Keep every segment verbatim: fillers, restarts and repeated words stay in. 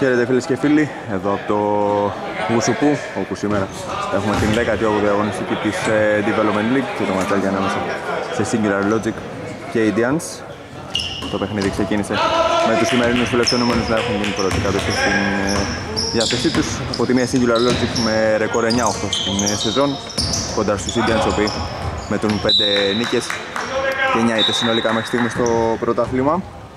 Χαίρετε φίλες και φίλοι, εδώ από το Γουσουπού, όπου σήμερα έχουμε την δέκατη όγδοη αγωνιστική της ε, Development League και το ματσάκι ανάμεσα σε Singular Logic και Indians. Το παιχνίδι ξεκίνησε με τους σημερινούς φιλοξενούμενους να έχουν την πρώτη κατοχή στην ε, διάθεσή τους. Από τη μία Singular Logic με ρεκόρ εννιά οκτώ στην ε, σεζόν, κοντά στους Indians, οι οποίοι μετρούν πέντε νίκες και εννιά ήττες συνολικά μέχρι στιγμή στο πρωτάθλημα.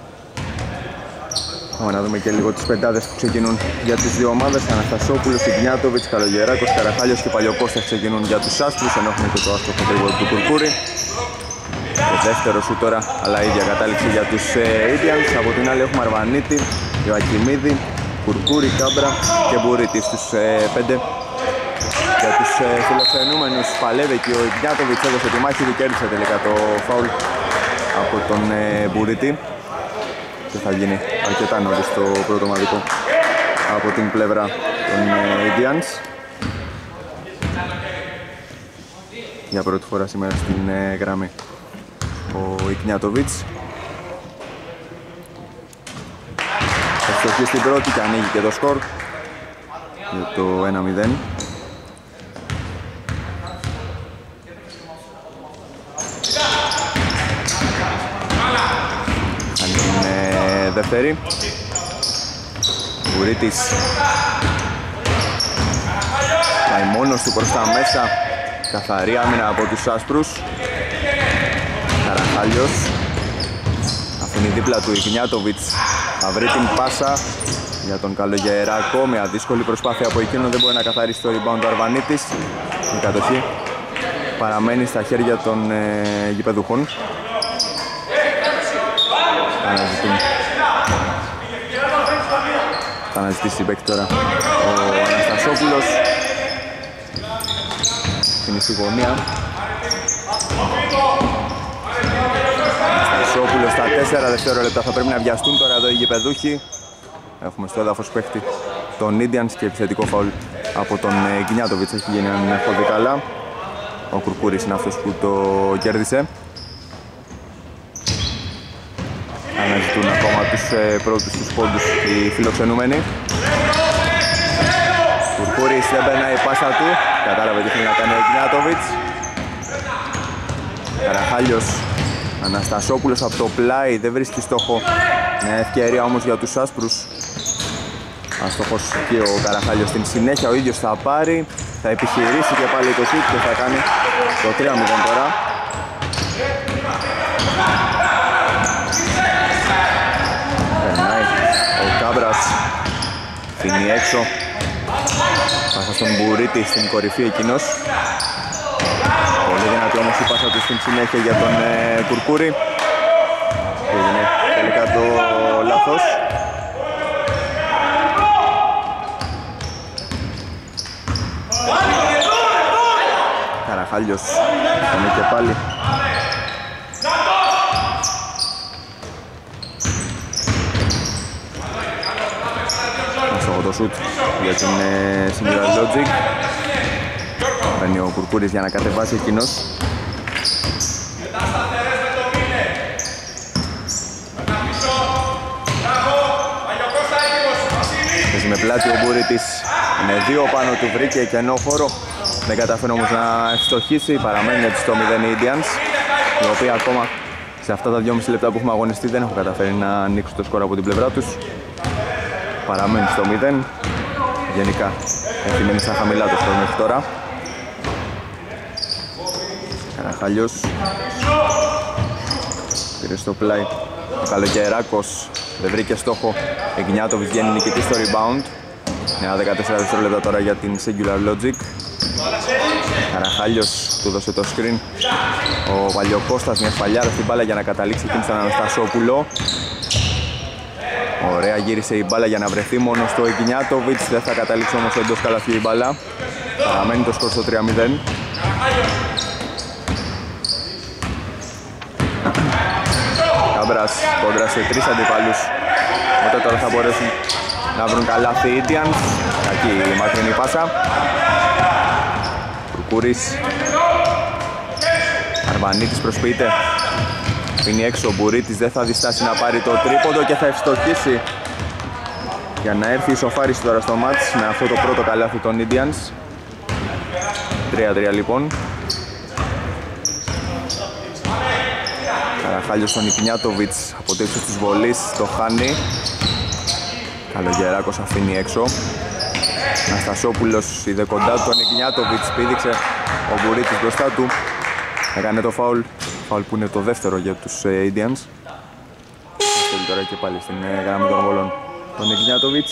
Πάμε να δούμε και λίγο τις πεντάδες που ξεκινούν για τις δύο ομάδες. Αναστασόπουλος, Ιγνιάτοβιτς, Καλογεράκος, Καραχάλιος και Παλιοκώστας ξεκινούν για τους άσπρους, ενώ έχουμε και το άστοχο τρίποντο του Κουρκούρη. Το δεύτερο σου τώρα, αλλά ίδια κατάληξη για τους ε, Indians. Από την άλλη έχουμε Αρβανίτη, Ιωακιμίδη, Κουρκούρη, Κάμπρα και Μπουρίτη στους ε, πέντε. Για τους ε, φιλοξενούμενους παλεύει και ο Ιγνιάτοβιτς έδωσε τη μάχη του, κέρδισε τελικά το φάουλ από τον ε, Μπουρίτη. Και θα γίνει αρκετά νωρίς το πρώτο ομαδικό από την πλευρά των Indians. Για πρώτη φορά σήμερα στην ε, γραμμή ο Ιγνιάτοβιτς. Θα στοχεί στην πρώτη και ανοίγει και το σκορ για το ένα μηδέν. Δεύτερη, Μπουρίτης πάει μόνος του προς τα μέσα, καθαρή άμυνα από τους άσπρους. Καραχάλιος αφήνει δίπλα του Ιγνιάτοβιτς, θα βρει την πάσα για τον Καλογεράκο. Μια δύσκολη προσπάθεια από εκείνον, δεν μπορεί να καθαρίσει το rebound του Αρβανίτης. Η κατοχή παραμένει στα χέρια των ε, γηπεδούχων. Αναζητούν Θα αναζητήσει παίκτη τώρα ο Αναστασόπουλος. Είναι στη γωνία. Αναστασόπουλος στα τέσσερα δευτερόλεπτα θα πρέπει να βιαστούν τώρα εδώ οι γηπεδούχοι. Έχουμε στο έδαφος παίκτη τον Indians και επιθετικό φαουλ από τον Ιγνιάτοβιτς. Έχει γίνει έναν χωδί καλά. Ο Κουρκούρης είναι αυτός που το κέρδισε. Αναζητούν ακόμα τους ε, πρώτους τους πόντους οι φιλοξενούμενοι. Κουρκούρης δεν περνάει η πάσα του. Κατάλαβε τι θέλει να κάνει ο Ιγνιάτοβιτς. Καραχάλιος, Αναστασόπουλος από το πλάι, δεν βρίσκει στόχο. Μια ευκαιρία όμως για τους άσπρους. Αστοχός και ο Καραχάλιος στην συνέχεια, ο ίδιος θα πάρει. Θα επιχειρήσει και πάλι το σουτ και θα κάνει το τρία μηδέν τώρα. Κάμπρας φύγει έξω. Πάσα στον Μπουρίτη στην κορυφή εκείνος. Πολύ δυνατή όμως η πάσα του στην συνέχεια για τον ε, Κουρκούρη. Έγινε τελικά το λάθος. Καραχάλιος κάνει και πάλι. Το σουτ για την ε, Singular Logic. Παίρνει ο Κουρκούρης για να κατεβάσει εκείνος. Παίζει με πλάτη ο Μπουρίτης. Είναι δύο πάνω του, βρήκε κενό χώρο. Δεν καταφέρει όμως να ευστοχίσει. Παραμένει έτσι στο μηδέν οι Indians, οι οποίοι ακόμα σε αυτά τα δυόμισι λεπτά που έχουμε αγωνιστεί δεν έχουν καταφέρει να ανοίξουν το σκορ από την πλευρά τους. Παραμένει στο μηδέν. Γενικά έχει μείνει σαν χαμηλά το σκορ μέχρι τώρα. Καραχάλιος πήρε στο πλάι ο Καλογεράκος, δεν βρήκε στόχο. Ιγνιάτοβιτς βγαίνει νικητής στο rebound. Νέα δεκατέσσερα δευτερόλεπτα τώρα για την Singular Logic. Καραχάλιος του δώσε το screen. Ο Παλιοκώστας μια σφαλιάρα στην μπάλα για να καταλήξει εκείνη στον Αναστασόπουλο. Ωραία, γύρισε η μπάλα για να βρεθεί μόνο στο Ιγνιάτοβιτς. Δεν θα καταλήξει όμως εντός καλαθιού η μπάλα. Παραμένει το σκορ στο τρία μηδέν. Κάμπρας κόντρα σε τρεις αντιπάλους. Οπότε τώρα θα μπορέσουν να βρουν καλάθι οι Indians. Κακή η μακρινή πάσα. Κουρκούρης. Αρβανίτης προσποιείται. Είναι έξω ο Μπουρίτης, δεν θα διστάσει να πάρει το τρίποντο και θα ευστοχίσει. για να έρθει η ισοφάριση τώρα στο μάτς με αυτό το πρώτο καλάθι των Indians. τρία τρία λοιπόν. Καραχάλιος στον Ικνιάτοβιτς από το ύψος της βολής, το χάνει. Καλογεράκος αφήνει έξω. Αναστασόπουλος είδε κοντά του τον Ικνιάτοβιτς, πήδηξε ο Μπουρίτης μπροστά του. Έκανε το φάουλ, φάουλ που είναι το δεύτερο για τους Indians. Θέλει τώρα και πάλι στην γραμμή των βολών τον Ικνιάτοβιτς.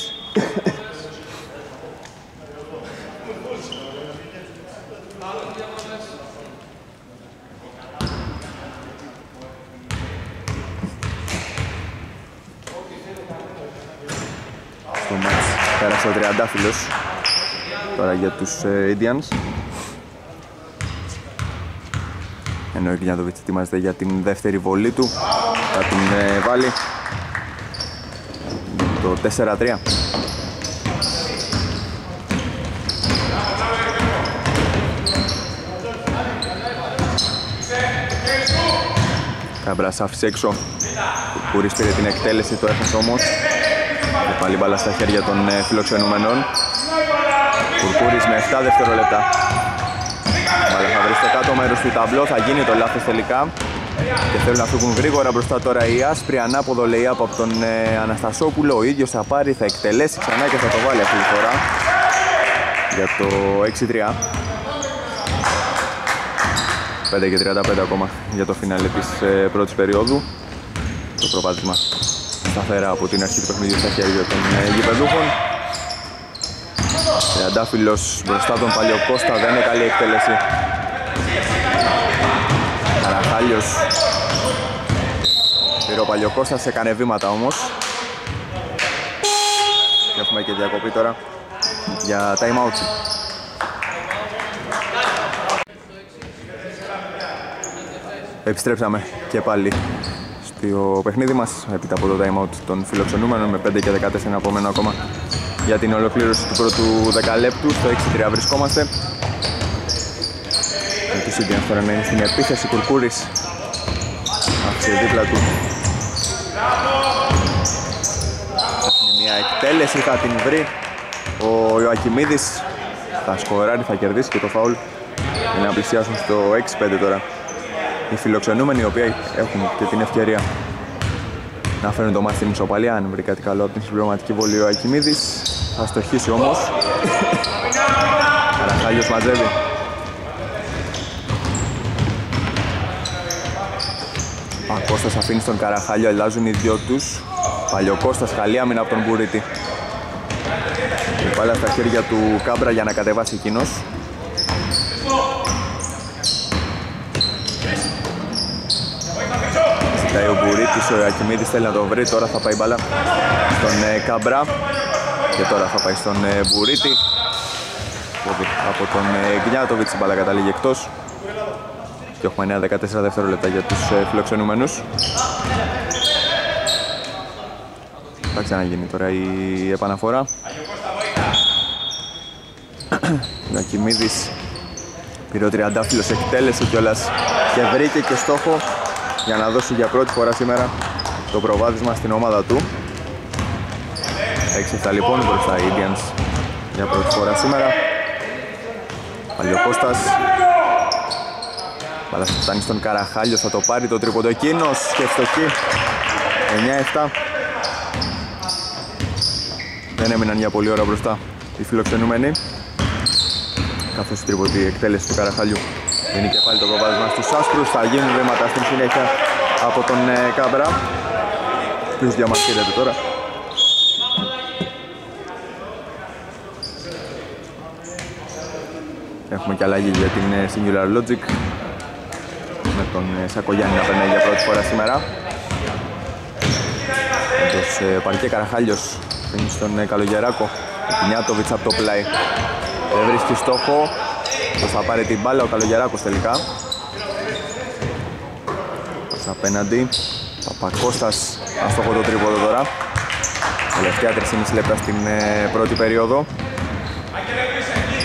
Στο μάτς πέρασε ο τριαντάφυλλος τώρα για τους Indians. Ενώ ο Ικνιάτοβιτς ετοιμάζεται για την δεύτερη βολή του. Θα την ε, βάλει το τέσσερα τρία. Κάμπρας άφησε έξω. Κουρκούρης πήρε την εκτέλεση, το έχασε όμως. Και πάλι μπάλα στα χέρια των ε, φιλοξενούμενων. Κουρκούρης με επτά δευτερόλεπτα. Μπάλα θα βρει στο κάτω μέρος του ταμπλό, θα γίνει το λάθος τελικά. Και θέλουν να φύγουν γρήγορα μπροστά τώρα η άσπρη. Ανάποδο λέει από τον ε, Αναστασόπουλο. Ο ίδιος θα πάρει, θα εκτελέσει ξανά και θα το βάλει αυτή τη φορά για το έξι τρία. πέντε και τριάντα πέντε ακόμα για το φινάλε της ε, πρώτης περίοδου. Το προβάδισμα σταθερά από την αρχή του παιχνιδιού στα χέρια των ε, γηπεδούχων. Τριαντάφυλλος μπροστά τον Παλιοκώστα, δεν είναι καλή εκτέλεση. Καραχάλιος. Πήρε ο Παλιοκώστας, έκανε βήματα όμως. Και έχουμε και διακοπή τώρα για time out. Επιστρέψαμε και πάλι στο παιχνίδι μας έπειτα από το time out των φιλοξενούμενων με πέντε και δεκατέσσερα απόμενο ακόμα για την ολοκλήρωση του πρώτου δεκαλέπτου. Στο έξι τρία βρισκόμαστε. Με τους Indians τώρα να είναι στην επίθεση. Κουρκούρης άφησε δίπλα του. Έχει μια εκτέλεση, θα την βρει ο Ιωακιμίδης. Θα σκοράρει, θα κερδίσει και το φάουλ για να πλησιάσουν στο έξι πέντε τώρα οι φιλοξενούμενοι, οι οποίοι έχουν και την ευκαιρία να φέρουν το μάτι στην ισοπαλία. Αν βρει κάτι καλό από την συμπληρωματική βολή ο Ακιμίδης, θα στοχίσει όμως. Καραχάλιος μαζεύει. Κώστας αφήνει στον Καραχάλιο, αλλάζουν οι δυο τους. Παλιοκώστας, καλή άμυνα από τον Μπουρίτη. Πάλι στα χέρια του Κάμπρα για να κατεβάσει εκείνος. Ζητάει ο Μπουρίτης, ο Ακιμίδης θέλει να το βρει, τώρα θα πάει μπάλα στον ε, Κάμπρα. Και τώρα θα πάει στον ε, Μπουρίτη. Από τον ε, Γκνιάτοβιτς η μπάλα καταλήγει εκτός. Και έχουμε εννέα δεκατέσσερα δευτερόλεπτα για τους ε, φιλοξενούμενους. Θα ξαναγίνει τώρα η επαναφορά. Ο Ακιμίδης πήρε ο τριαντάφυλλος, εκτέλεσε κιόλας και βρήκε και στόχο για να δώσει για πρώτη φορά σήμερα το προβάδισμα στην ομάδα του. έξι επτά λοιπόν μπροστά οι Indians για πρώτη φορά σήμερα. Παλιοκώστας. Μπάλα φτάνει στον Καραχάλιο, θα το πάρει το τρίποντο εκείνος και ευστοχή. εννέα επτά. Δεν έμειναν για πολλή ώρα μπροστά οι φιλοξενούμενοι, καθώς η τρίποτη εκτέλεση του Καραχαλιού είναι και πάλι το προβάδισμα στους άσπρους. Θα γίνουν βήματα στην συνέχεια από τον ε, Κάμπρα, ποιος διαμαρτύρεται τώρα. Έχουμε και αλλαγή για την ε, Singular Logic, με τον ε, Σακογιάννη να περνάει για πρώτη φορά σήμερα. Εντός ε, παρκέ Καραχάλιος είναι στον ε, Καλογεράκο. Ο Κινιάτοβιτς από το πλάι δεν βρίσκει στόχο. Πώς θα πάρει την μπάλα ο Καλογεράκος τελικά. Πας απέναντι. Παπακώστας αστόχο το τρίποδο τώρα. Τελευταία τρία και μισό λεπτά στην ε, πρώτη περίοδο.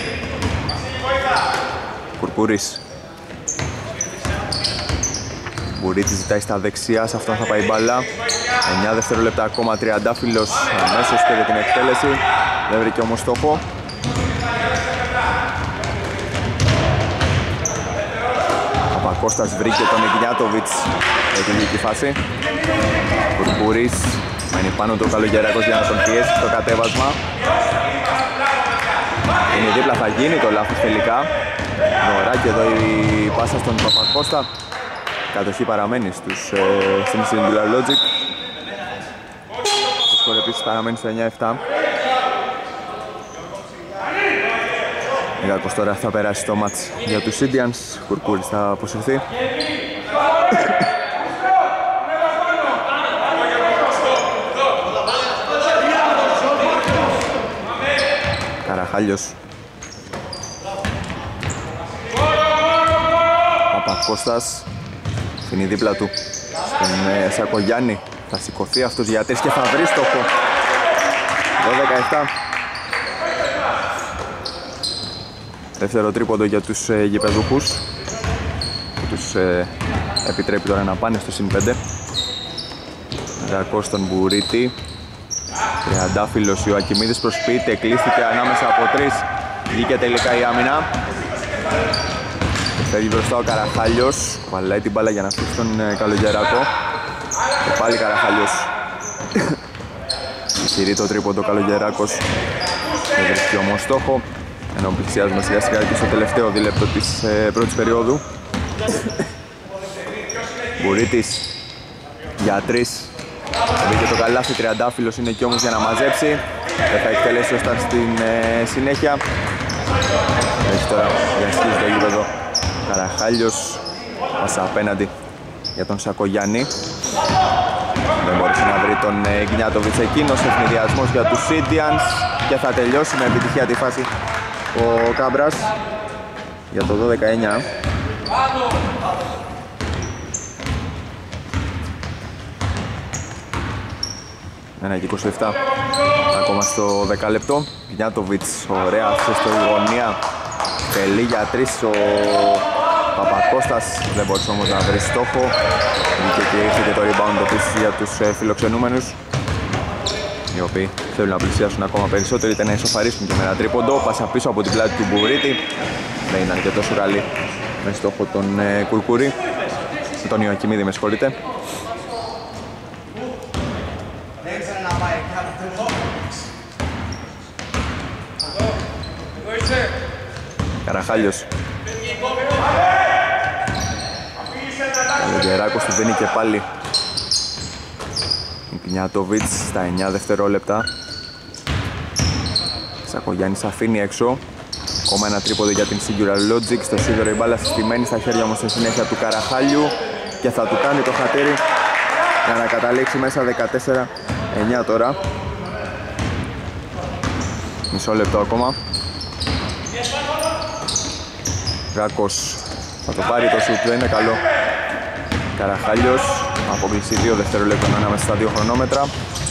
Κουρκούρης. Μπουρίτης ζητάει στα δεξιά, σε αυτόν θα πάει μπάλα. εννιά δευτερόλεπτα ακόμα, Τριαντάφυλλος αμέσως πήρε την εκτέλεση. Δεν βρήκε όμως στόχο. Παπακώστας βρήκε τον Ιγνιάτοβιτς για την δική φάση. Κουρκούρης μένει πάνω του Καλογεράκος για να τον πιέσει στο κατέβασμα. Είναι δίπλα, θα γίνει το λάθος τελικά. Νωράκι εδώ η πάσα στον Παπακώστα. Κατοχή παραμένει στους, ε, στην Singular Logic. Το σκορ επίσης παραμένει στο εννιά επτά. Γάκος τώρα θα περάσει το μάτς για τους Indians. Κουρκούρης θα αποσυρθεί. Καραχάλιος. Παπακώστας. Είναι δίπλα του στον ε, Σακογιάννη. Θα σηκωθεί αυτός για τρεις και θα βρει στόχο. δώδεκα επτά. Δεύτερο τρίποντο για τους ε, γηπεδούχους, που τους ε, επιτρέπει τώρα να πάνε στο συν πέντε. Ρακός στον Μπουρίτη. Τριαντάφυλλος, Ιωακιμίδης προσποιείται, κλείστηκε ανάμεσα από τρεις. Βγήκε τελικά η άμυνα. Φεύγει μπροστά ο Καραχάλιος. Βαλάει την μπάλα για να αφήσει τον ε, Καλογεράκο. Και πάλι Καραχάλιος. Συρεί το τρίποντο Καλογεράκος. Δεν βρίσκει όμως στόχο. Ενώ πλησιάζουμε σιγά σιγά και στο τελευταίο δίλεπτο της ε, πρώτης περίοδου. Μπουρίτης για τρεις. Μπήκε το καλάθι, Τριαντάφυλλος είναι εκεί όμως για να μαζέψει. Δεν θα εκτελέσει ώστα στην ε, συνέχεια. Έχει τώρα διασχίζει το γήπεδο Καραχάλιος. Πάσα απέναντι για τον Σακογιάννη. Δεν μπορούσε να βρει τον ε, Ιγνιάτοβιτς εκείνος. Ευνηδιασμός για τους Indians. Και θα τελειώσει με επιτυχία τη φάση ο Κάμπρας για το δώδεκα εννιά. ένα και είκοσι επτά ακόμα στο δεκάλεπτο. Ιγνιάτοβιτς, ωραία αυτή στο γωνία. Τελεί για τρεις ο Παπακώστας. Δεν μπορούσε όμως να βρει στόχο. Βγήκε και ήρθε και το rebound επίσης για τους φιλοξενούμενους, οι οποίοι θέλουν να πλησιάσουν ακόμα περισσότερο, είτε να ισοφαρίσουν και με ένα τρίποντο. Πάσα πίσω από την πλάτη του Μπουρίτη. Δεν ήταν και τόσο καλή με στόχο τον ε, Κουρκούρη. Τον Ιωακιμίδη, με συγχωρείτε. Καραχάλιος. Καλογεράκος του δίνει και πάλι. Ιγνιάτοβιτς στα εννιά δευτερόλεπτα. Σακογιάννης αφήνει έξω. Ακόμα ένα τρίποντο για την Singular Logic. Στο σίδερο η μπάλα συστημένη στα χέρια όμως στη συνέχεια του Καραχάλιου. Και θα του κάνει το χατήρι για να καταλήξει μέσα. Δεκατέσσερα εννιά τώρα. Μισό λεπτό ακόμα. Γάκος θα το πάρει, το σουτ δεν είναι καλό. Καραχάλιος, αποκλείσει δύο δευτερόλεπτα ανάμεσα στα δύο χρονόμετρα.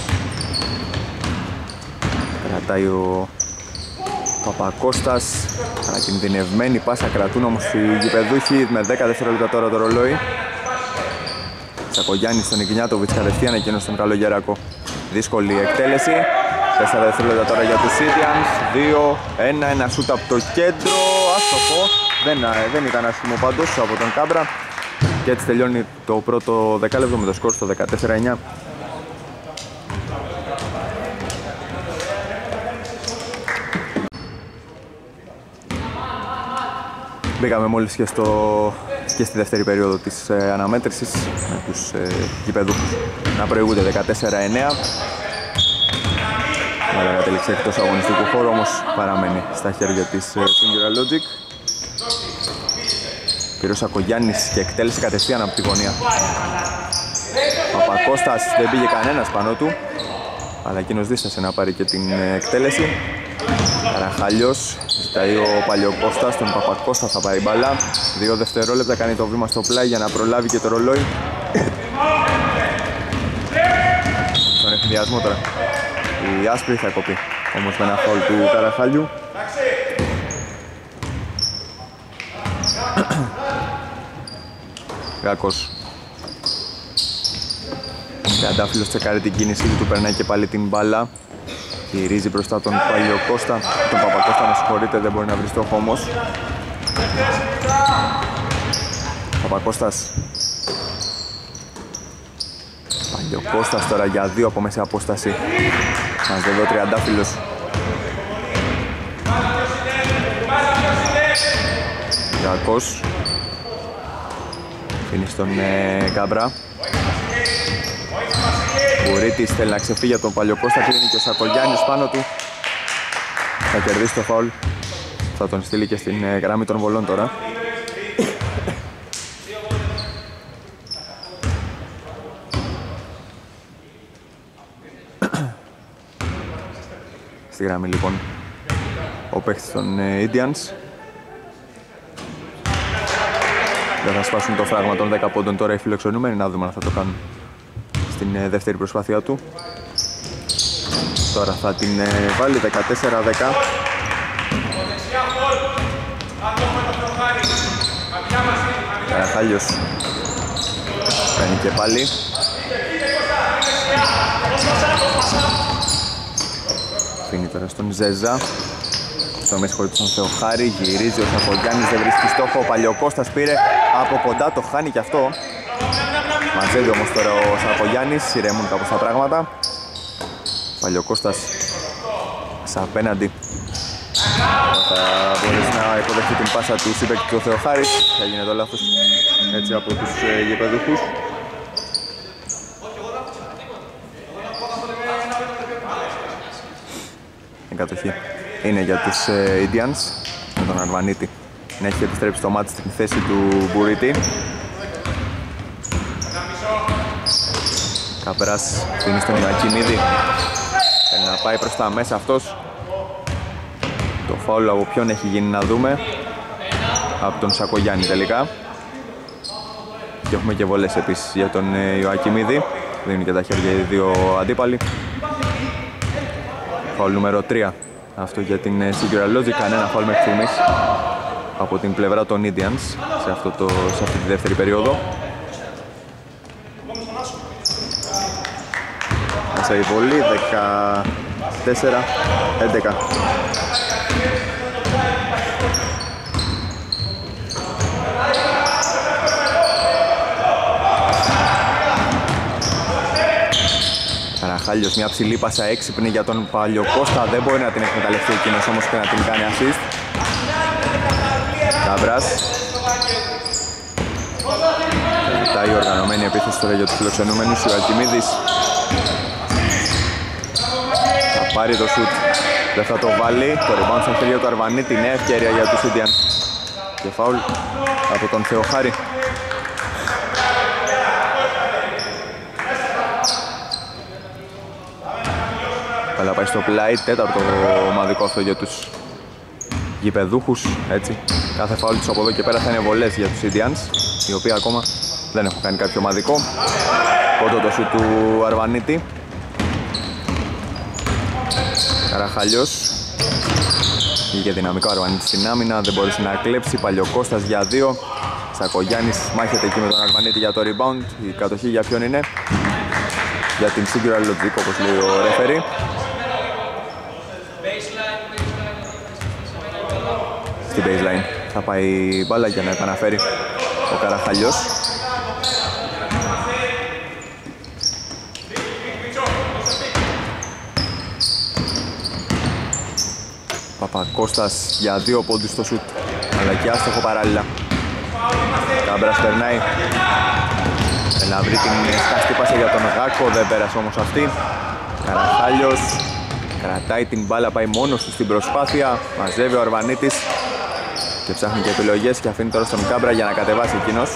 Κρατάει ο Παπακώστας. Ανακινδυνευμένη πάσα, κρατούν όμως οι γηπεδούχοι με δέκα δευτερόλεπτα τώρα το ρολόι. Σακογιάννης στον Ιγνιάτοβιτς κατευθείαν εκείνος στον Καλογεράκο. Δύσκολη εκτέλεση. τέσσερα δευτερόλεπτα τώρα για τους Indians. δύο ένα, ένα σούτ από το κέντρο. Άστοχο. Δεν, δεν ήταν άσχημο πάντως από τον Κάμπρα. Και έτσι τελειώνει το πρώτο δεκάλεπτο με το σκορ στο δεκατέσσερα εννιά. Μπήκαμε μόλις και, στο, και στη δεύτερη περίοδο της ε, αναμέτρησης με τους ε, γηπεδούχους να προηγούνται δεκατέσσερα εννιά. Με κατέληξη εκτός αγωνιστικού χώρου, όμως παραμένει στα χέρια της ε, Singular Logic. Πήρε ο Σακογιάννης και εκτέλεσε κατευθείαν από τη γωνία. Παπακώστας, δεν πήγε κανένας πάνω του, αλλά εκείνος δίστασε να πάρει και την ε, εκτέλεση. Καραχάλιος, ζητάει ο Παλιοκώστας, τον Παπακώστα θα πάρει μπάλα. Δύο δευτερόλεπτα, κάνει το βήμα στο πλάι για να προλάβει και το ρολόι. Στον ευθυνδιασμό τώρα η άσπρη θα κοπεί όμως με ένα φαουλ του Καραχάλιου. Γάκος Τριαντάφυλλος τσεκάρει την κίνηση του, περνάει και πάλι την μπάλα. Γυρίζει μπροστά τον Παλιοκώστα, τον Παπακώστα, με συγχωρείτε, δεν μπορεί να βρει στόχο όμως. Παπακώστας. Παλιοκώστας τώρα για δύο από μέση απόσταση. Μαζεύει ο Τριαντάφυλλος. Κακός. Φύνει στον ε, Κάμπρα. Μπουρίτης θέλει να ξεφύγει από τον Παλιοκώστα, κλείνει και ο Σακογιάννης πάνω του. Θα κερδίσει το φάουλ. Θα τον στείλει και στην ε, γραμμή των βολών τώρα. Στη γραμμή λοιπόν ο παίκτης των ε, Indians. Δεν θα σπάσουν το φράγμα των δέκα πόντων τώρα οι φιλοξενούμενοι, να δούμε αν θα το κάνουν στην ε, δεύτερη προσπάθειά του. Τώρα θα την ε, βάλει δεκατέσσερα δέκα. Καραχάλιος κάνει και πάλι. Φύνει τώρα στον Ζέζα. Στο μέση χωρίς τον Θεοχάρη, γυρίζει ο Σακογιάννης, δεν βρίσκει στόχο. Ο Παλιοκώστας πήρε από κοντά, το χάνει και αυτό. Μαζεύει όμως τώρα ο Σακογιάννης, ηρεμούν κάπως τα πράγματα. Παλιοκώστας σε απέναντι. Θα μπορέσει να υποδεχτεί την πάσα του συμπαίκτη του Θεοχάρης. Θα γίνει το λάθος έτσι από τους ε, γηπεδούχους. Η κατοχή είναι για τους ε, Indians με τον Αρβανίτη να έχει επιστρέψει το μάτι στην θέση του Μπουρίτη. Καπεράς δίνει στον Ιωακιμίδη, θέλει να πάει προς τα μέσα αυτός. Το φάουλ από ποιον έχει γίνει να δούμε? Από τον Σακογιάννη τελικά. Και έχουμε και βολές επίσης για τον ε, Ιωακιμίδη. Δίνουν και τα χέρια οι δύο αντίπαλοι. Φάουλ νούμερο τρία. Αυτό για την Singular Logic, κανένα φάουλ μέχρι στιγμής από την πλευρά των Indians σε, αυτό το, σε αυτή τη δεύτερη περίοδο. Μέσα η βολή, δεκατέσσερα έντεκα. Καραχάλιος, μια ψηλή πάσα έξυπνη για τον Παλιοκώστα, δεν μπορεί να την εκμεταλλευτεί εκείνος όμως και να την κάνει assist. Κάμπρας. Ζητάει η οργανωμένη επίθεση τώρα για τους φιλοξενούμενους. Ο Αλκιμίδης θα πάρει το σουτ, δεν θα το βάλει. Το rebound στα χέρια του Αρβανίτη, νέα ευκαιρία για τους Indians. Και φάουλ από τον Θεοχάρη. Αλλά πάει στο πλάι, τέταρτο ομαδικό αυτό για τους γηπεδούχους, έτσι. Κάθε φάουλ τους από εδώ και πέρα θα είναι βολές για τους Indians, οι οποίοι ακόμα δεν έχουν κάνει κάποιο ομαδικό. Κόντο το σουτ του Αρβανίτη. Καραχαλιός. Είχε δυναμικό Αρβανίτη στην άμυνα, δεν μπορούσε να κλέψει. Παλιοκώστας για δύο. Σακογιάννης μάχεται εκεί με τον Αρβανίτη για το rebound. Η κατοχή για ποιον είναι? Για την Singular Logic, όπως λέει ο ρεφερί. Στην baseline θα πάει η μπάλα για να επαναφέρει ο Καραχαλιός. Παπακώστας για δύο πόντους στο σουτ, αλλά και άστοχο παράλληλα. Κάμπρας περνάει, να βρει την σκάστη πάσα για τον Γάκο, δεν πέρασε όμως αυτή. Καραχάλιος κρατάει την μπάλα, πάει μόνος του στην προσπάθεια, μαζεύει ο Αρβανίτης και ψάχνει και επιλογές και αφήνει τώρα στον Κάμπρα για να κατεβάσει εκείνος.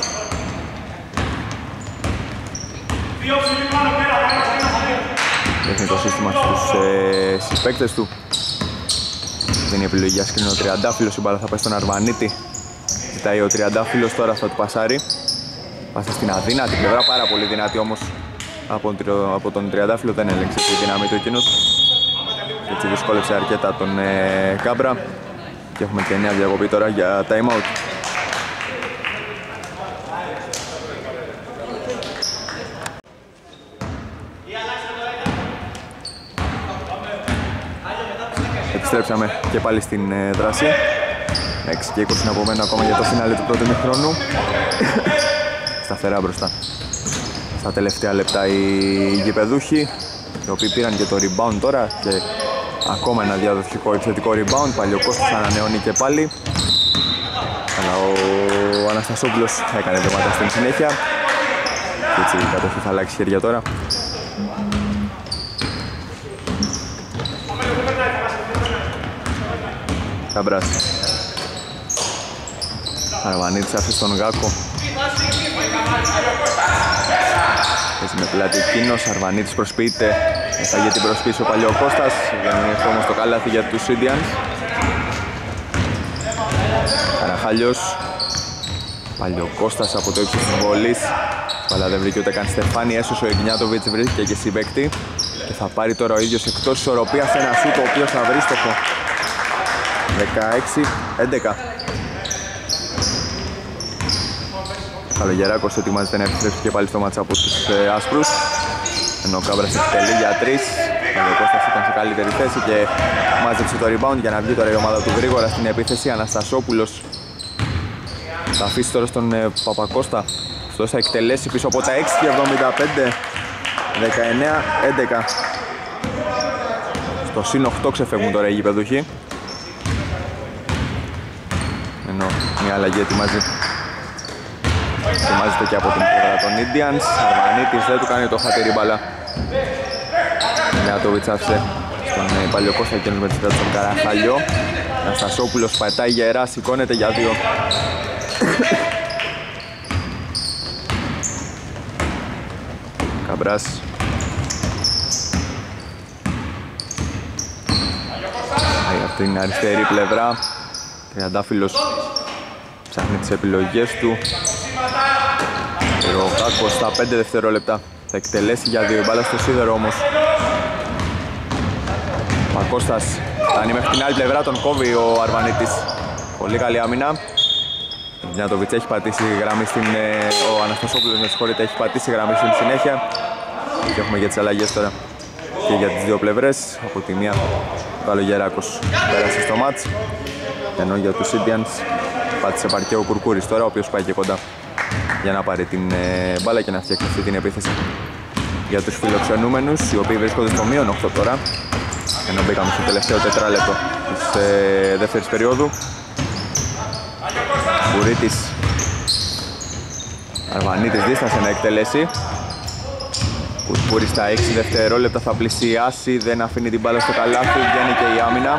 Δείχνει το σύστημα στους ε, συμπαίκτες του. Δίνει επιλογή για σκρίνο ο Τριαντάφυλλος, η μπάλα θα πάει στον Αρβανίτη. Ζητάει ο Τριαντάφυλλος, τώρα θα του πασάρει. Πάσα στην αδύνατη πλευρά, πάρα πολύ δυνατή όμως από, από τον Τριαντάφυλλο, δεν έλεγξε τη δύναμη του εκείνος. Και έτσι δυσκόλεψε αρκετά τον ε, Κάμπρα. Και έχουμε και νέα διακοπή τώρα για time out. Επιστρέψαμε και πάλι στην ε, δράση. έξι και είκοσι από μένα ακόμα για το φινάλε του πρώτου ημιχρόνου. Σταθερά μπροστά στα τελευταία λεπτά οι γηπεδούχοι, οι οποίοι πήραν και το rebound τώρα και ακόμα ένα διαδοχικό επιθετικό rebound. Παλιοκώστας ανανεώνει και πάλι, αλλά ο Αναστασόπουλος έκανε βήματα στην συνέχεια και έτσι η κατοχή θα αλλάξει χέρια τώρα. Καμπράς. Αρβανίτης άφησε στον Γάκο. Έτσι με πλάτη εκείνος, Αρβανίτης προσποιείται, έφαγε την προσποίηση ο Παλιοκώστας, δεν είναι όμως το καλάθι για τους Indians. Καραχάλιος, Παλιοκώστας από το ύψος της βολής, αλλά δεν βρήκε ούτε καν Στεφάνη, έσωσε ο Ιγνιάτοβιτς, βρήκε και συμπαίκτη και θα πάρει τώρα ο ίδιος εκτός ισορροπίας ένα σούτ ο οποίος θα βρει στόχο. δεκαέξι έντεκα. Καλογεράκος ετοιμάζεται να επιστρέψει και πάλι στο μάτσα από τους ε, άσπρους, ενώ ο Κάμπρας εκτελεί για τρεις. Ο Κώστας ήταν σε καλύτερη θέση και μάζεψε το rebound για να βγει τώρα η ομάδα του γρήγορα στην επίθεση. Αναστασόπουλος θα αφήσει τώρα στον ε, Παπακώστα. Αυτός θα εκτελέσει πίσω από τα έξι και εβδομήντα πέντε. δεκαεννέα έντεκα. Στο συν οκτώ ξεφεύγουν τώρα οι γηπεδούχοι, ενώ μια αλλαγή ετοιμάζει Ετοιμάζεται και από την πλευρά των Indians. Αρβανίτης δεν του κάνει το χατήρι μπάλα. Νιάτοβιτς άφησε στον Παλιοκώστα και με τη σειρά στον Καραχάλιο. Αναστασόπουλος πατάει γερά, σηκώνεται για δύο. Καμπράς. Από την αριστερή πλευρά Τριαντάφυλλος ψάχνει τις επιλογές του. Ο Κάκος στα πέντε δευτερόλεπτα θα εκτελέσει για δύο, η μπάλα στο σίδερο όμως. Πακώστας φτάνει μέχρι την άλλη πλευρά, τον κόβει ο Αρβανίτης. Πολύ καλή άμυνα. Ο Νιάτοβιτς έχει πατήσει γραμμή στην... Ο Αναστασόπουλος με συγχωρείτε έχει πατήσει γραμμή στην συνέχεια. Και έχουμε για τις αλλαγές τώρα και για τις δύο πλευρές. Από τη μία ο Καλογεράκος πέρασε στο μάτς, ενώ για τους Indians πάτησε παρκέ ο Κουρκούρης τώρα, ο οποίος πάει και κοντά για να πάρει την ε, μπάλα και να φτιάξει αυτή την επίθεση για τους φιλοξενούμενους, οι οποίοι βρίσκονται στο μείον οκτώ τώρα, ενώ μπήκαμε στο τελευταίο τετράλεπτο της ε, δεύτερης περίοδου. Μπουρίτης, Αρβανίτης δίστασε να εκτελέσει. Κουρκούρης στα έξι δευτερόλεπτα θα πλησιάσει, δεν αφήνει την μπάλα στο καλάθι, βγαίνει και η άμυνα.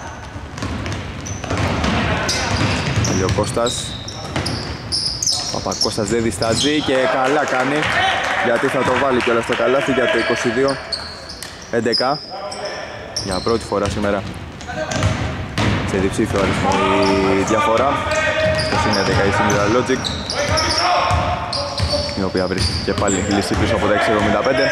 Παλιοκώστας. Παπακώστας δεν διστάζει και καλά κάνει, γιατί θα το βάλει κιόλας στο καλάθι για το είκοσι δύο έντεκα. Για πρώτη φορά σήμερα σε διψήφιο αριθμό η διαφορά. Στο είναι έντεκα η Similar Logic, η οποία βρίσκεται και πάλι λύση πίσω από τα έξι εβδομήντα πέντε.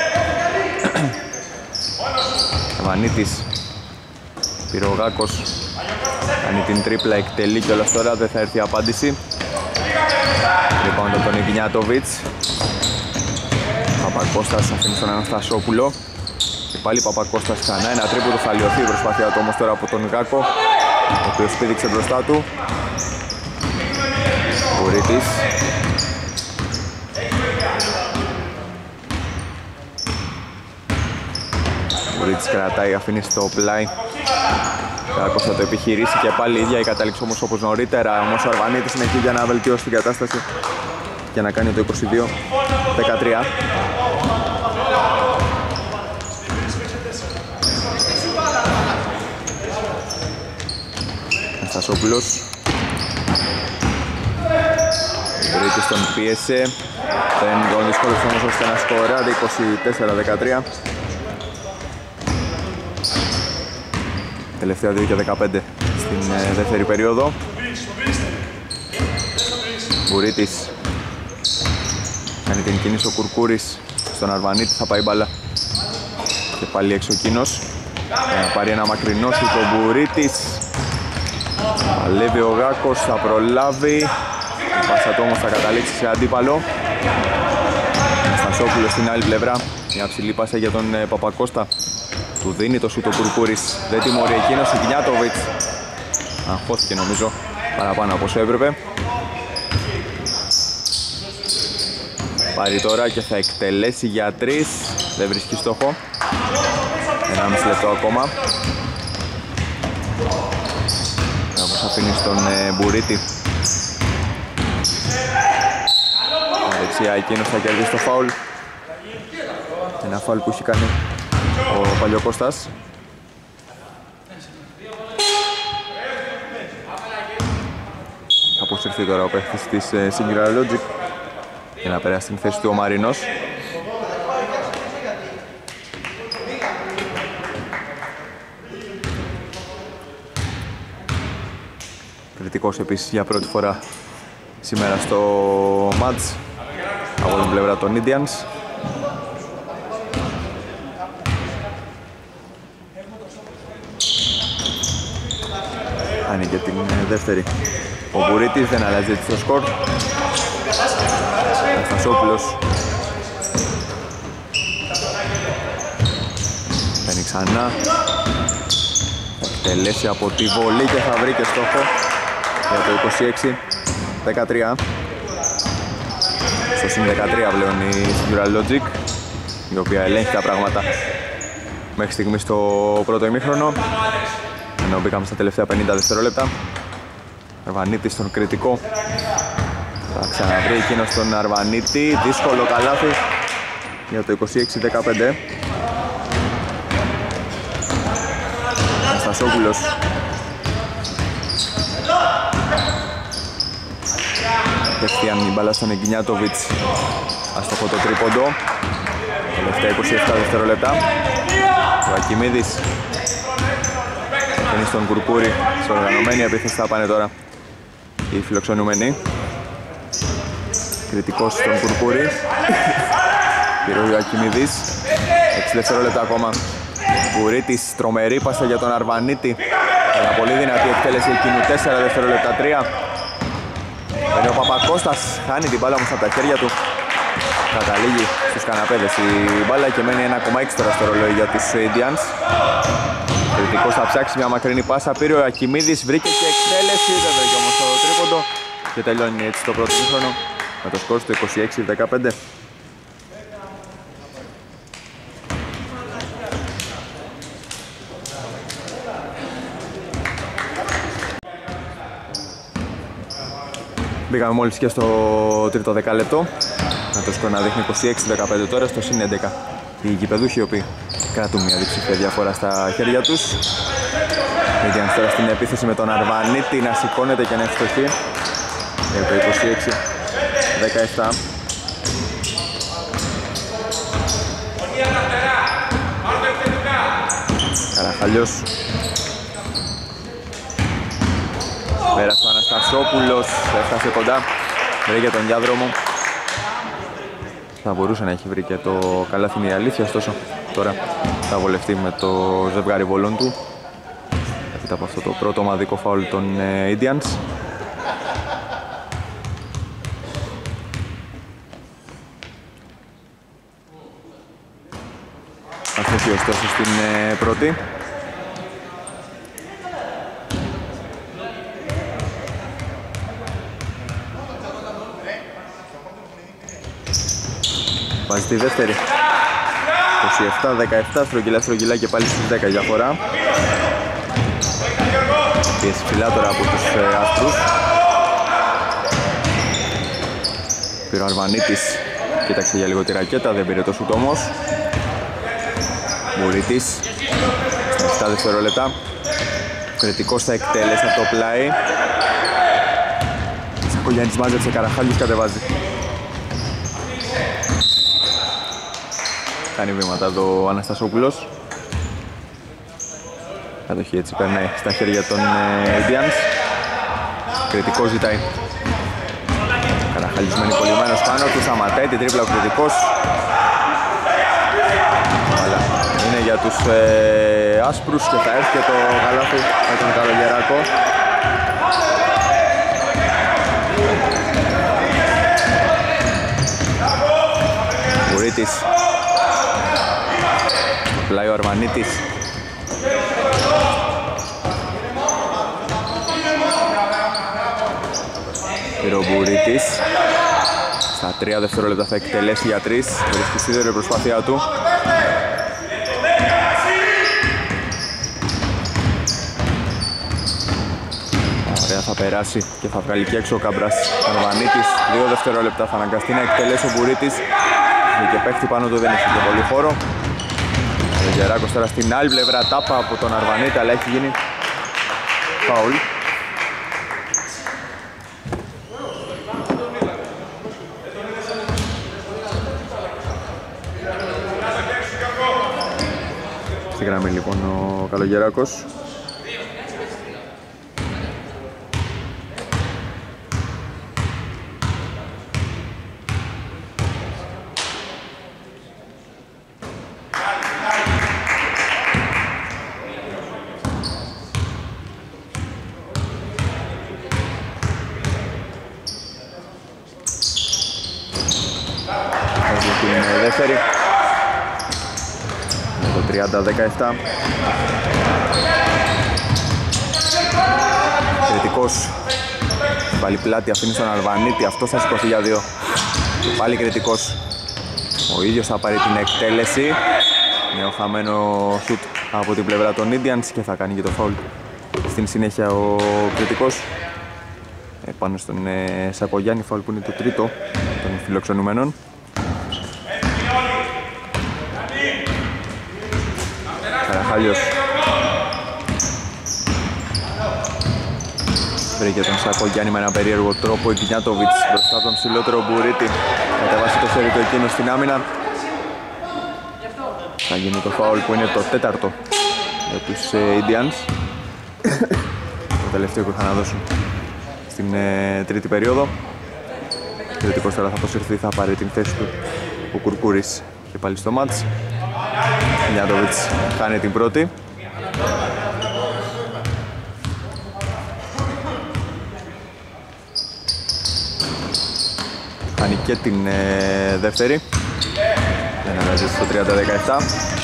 Βανίτης, Πυρογάκος κάνει την τρίπλα, εκτελεί κιόλας τώρα, δεν θα έρθει απάντηση. Λοιπόν, από τον Ιγνιάτοβιτς. Παπακώστας αφήνει στον Αναστασόπουλο. Και πάλι Παπακώστας ξανά, ένα τρίποντο θα λιωθεί η προσπάθεια του όμως τώρα από τον Γάκο, ο οποίος πήδηξε μπροστά του. Μπουρίτης. Μπουρίτης κρατάει, αφήνει στο πλάι. Γάκος θα το επιχειρήσει και πάλι η ίδια η κατάληξη όμως όπως νωρίτερα, όμως ο Αρβανίτης είναι εκεί για να βελτιώσει την κατάσταση και να κάνει το είκοσι δύο δεκατρία. Αναστασόπουλος. Μπουρίτης τον πίεσε, δεν τον δυσκόλεψε όμως ώστε να σκοράρει. είκοσι τέσσερα δεκατρία. Τελευταία δύο και δεκαπέντε στην ε, δεύτερη περίοδο. Μπουρίτης κάνει την κίνηση ο Κουρκούρης στον Αρβανίτη, θα πάει μπάλα και πάλι έξω εκείνος για να πάρει ένα μακρινό σου το Μπουρίτης. Παλεύει ο Γάκος, θα προλάβει, η πάσα του όμως θα καταλήξει σε αντίπαλο. Αναστασόπουλος στην άλλη πλευρά, μια ψηλή πάσα για τον ε, Παπακώστα, ο Του δίνει το σούτ ο Κουρκούρης, δεν τιμωρεί εκείνος, ο Ιγνιάτοβιτς αγχώθηκε νομίζω παραπάνω από όσο έπρεπε. Πάρει τώρα και θα εκτελέσει για τρεις, δεν βρίσκει στόχο. ενάμιση λεπτό ακόμα. Όπως αφήνει στον ε, Μπουρίτη. Δεξιά εκείνος θα κερδίσει το φάουλ. Ένα φάουλ που έχει κάνει ο Παλιοκώστας. Θα αποσυρθεί τώρα ο παίχτης της ε, Singular Logic για να περάσει στην θέση του ο Μαρίνος. Κριτικός επίσης για πρώτη φορά σήμερα στο match από την πλευρά των Indians. Κάνει και την δεύτερη. Ο Μπουρίτης δεν αλλάζει έτσι το σκορ. Ο Στασόπουλος παίρνει ξανά. Θα εκτελέσει από τη βολή και θα βρει και στόχο για το είκοσι έξι δεκατρία. Στο συν δεκατρία πλέον η Singular Logic, η οποία ελέγχει τα πράγματα μέχρι στιγμή στο πρώτο ημίχρονο, ενώ μπήκαμε στα τελευταία πενήντα δευτερόλεπτα. Αρβανίτης στον κριτικό, θα ξαναβρει εκείνος τον Αρβανίτη, δύσκολο καλάθι για το είκοσι έξι δεκαπέντε. Στασόπουλος δεχτείαν η μπάλα στον Εγκινιάτοβιτς, αστοχό το τρίποντο. Τελευταία είκοσι επτά δευτερόλεπτα. Ο Ακιμίδης είναι στον Κουρκούρη, σε οργανωμένη επίθεση θα πάνε τώρα οι φιλοξενούμενοι. Κριτικός στον Κουρκούρη. Πήρε ο Ακιμίδης, έξι δευτερόλεπτα ακόμα. Κουρίτης, τρομερή πάσα για τον Αρβανίτη, αλλά πολύ δυνατή εκτέλεση εκείνου, τέσσερα δευτερόλεπτα τρία. Παίρνει ο Παπακώστας, χάνει την μπάλα όμως από τα χέρια του. Καταλήγει στους καναπέδες η μπάλα και μένει ένα κόμμα έξι τώρα στο ρολόι για τους Indians. Κριτικός θα ψάξει μια μακρινή πάσα, πήρε ο Ακιμίδης, βρήκε και εκτέλεση, δεν βρήκε όμως το τρίποντο και τελειώνει έτσι το πρώτο ημίχρονο με το σκορ στο είκοσι έξι δεκαπέντε. Μπήκαμε μόλις και στο τρίτο δεκάλεπτο, με το σκορ να δείχνει είκοσι έξι δεκαπέντε τώρα στο συν έντεκα. Οι γηπεδούχοι οι οποίοι κρατούν μια διψηφία διαφορά στα χέρια τους. Medians τώρα στην επίθεση με τον Αρβανίτη να σηκώνεται και να ευστοχεί για το είκοσι έξι δεκαεπτά. Καραχαλιός. Πέρασε ο Αναστασόπουλος, έφτασε κοντά, βρήκε τον διάδρομο. Θα μπορούσε να έχει βρει και το καλάθι, είναι η αλήθεια, ωστόσο τώρα θα βολευτεί με το ζευγάρι βολών του έπειτα από αυτό το πρώτο ομαδικό φάουλ των Indians. Αστοχή ωστόσο στην πρώτη. Βάζει τη δεύτερη. είκοσι επτά δεκαεπτά, στρογγυλά στρογγυλά και πάλι στις δέκα διαφορά. Πιέσει ψηλά τώρα από τους ε, άστρους. Πήρε ο Αρβανίτης, κοίταξε για λίγο τη ρακέτα, δεν πήρε το σουτ όμως. Μπουρίτης, στα επτά δευτερόλεπτα. Κριτικός θα εκτέλεσει από το πλάι. Σακογιάννης μάζεψε, Καραχάλιος κατεβάζει. Κάνει βήματα το Αναστασόπουλος. Κατοχή έτσι περνάει στα χέρια των Indians. Κριτικός ζητάει. Καραχάλιος μένει κολλημένος πάνω του, σταματάει την τρίπλα ο Κριτικός. Αλλά είναι για τους ε, άσπρους και θα έρθει και το καλάθι με τον Καλογεράκο. Μπουρίτης. Πλάι ο Αρβανίτης, Πυρομπουρίτης. Στα τρία δευτερόλεπτα θα εκτελέσει για τρεις. Βρίσκει σίδερο η προσπάθειά του. Ωραία, θα περάσει και θα βγάλει και έξω ο Κάμπρας. Καρβανίτης, δύο δευτερόλεπτα θα αναγκαστεί να εκτελέσει ο Μπουρίτης. Και παίχτη πάνω του, δεν έχει και πολύ χώρο. Ο Γεράκος τώρα στην άλλη πλευρά, τάπα από τον Αρβανίτη, αλλά έχει γίνει φάουλ. Στη γραμμή λοιπόν ο Καλογεράκος. Με το τριάντα δεκαεπτά. Κριτικός. Πάλι πλάτη, αφήνει στον Αλβανίτη. Αυτό θα σηκωθεί για δύο. Πάλι κριτικός. Ο ίδιος θα πάρει την εκτέλεση. Νέο χαμένο σουτ από την πλευρά των Indians και θα κάνει και το φάουλ. Στην συνέχεια ο κριτικός πάνω στον ε, Σακογιάννη, φάουλ που είναι το τρίτο των φιλοξενουμένων. Καραχάλιος βρήκε τον Σακογιάννη με ένα περίεργο τρόπο. Η Κινιάτοβιτς μπροστά τον ψηλότερο Μπουρίτη, κατεβάσει το χέρι του εκείνο στην άμυνα. Θα γίνει το φάουλ που είναι το τέταρτο για τους ε, Indians. Το τελευταίο που είχαν να δώσουν στην ε, τρίτη περίοδο. Ο κριτικός τώρα θα αποσυρθεί, θα πάρει την θέση του ο Κουρκούρης και πάλι στο μάτς. Κινιάτοβιτς κάνει την πρώτη. Κάνει και την ε, δεύτερη. Δεν αλλάζει στο τριάντα δεκαεπτά.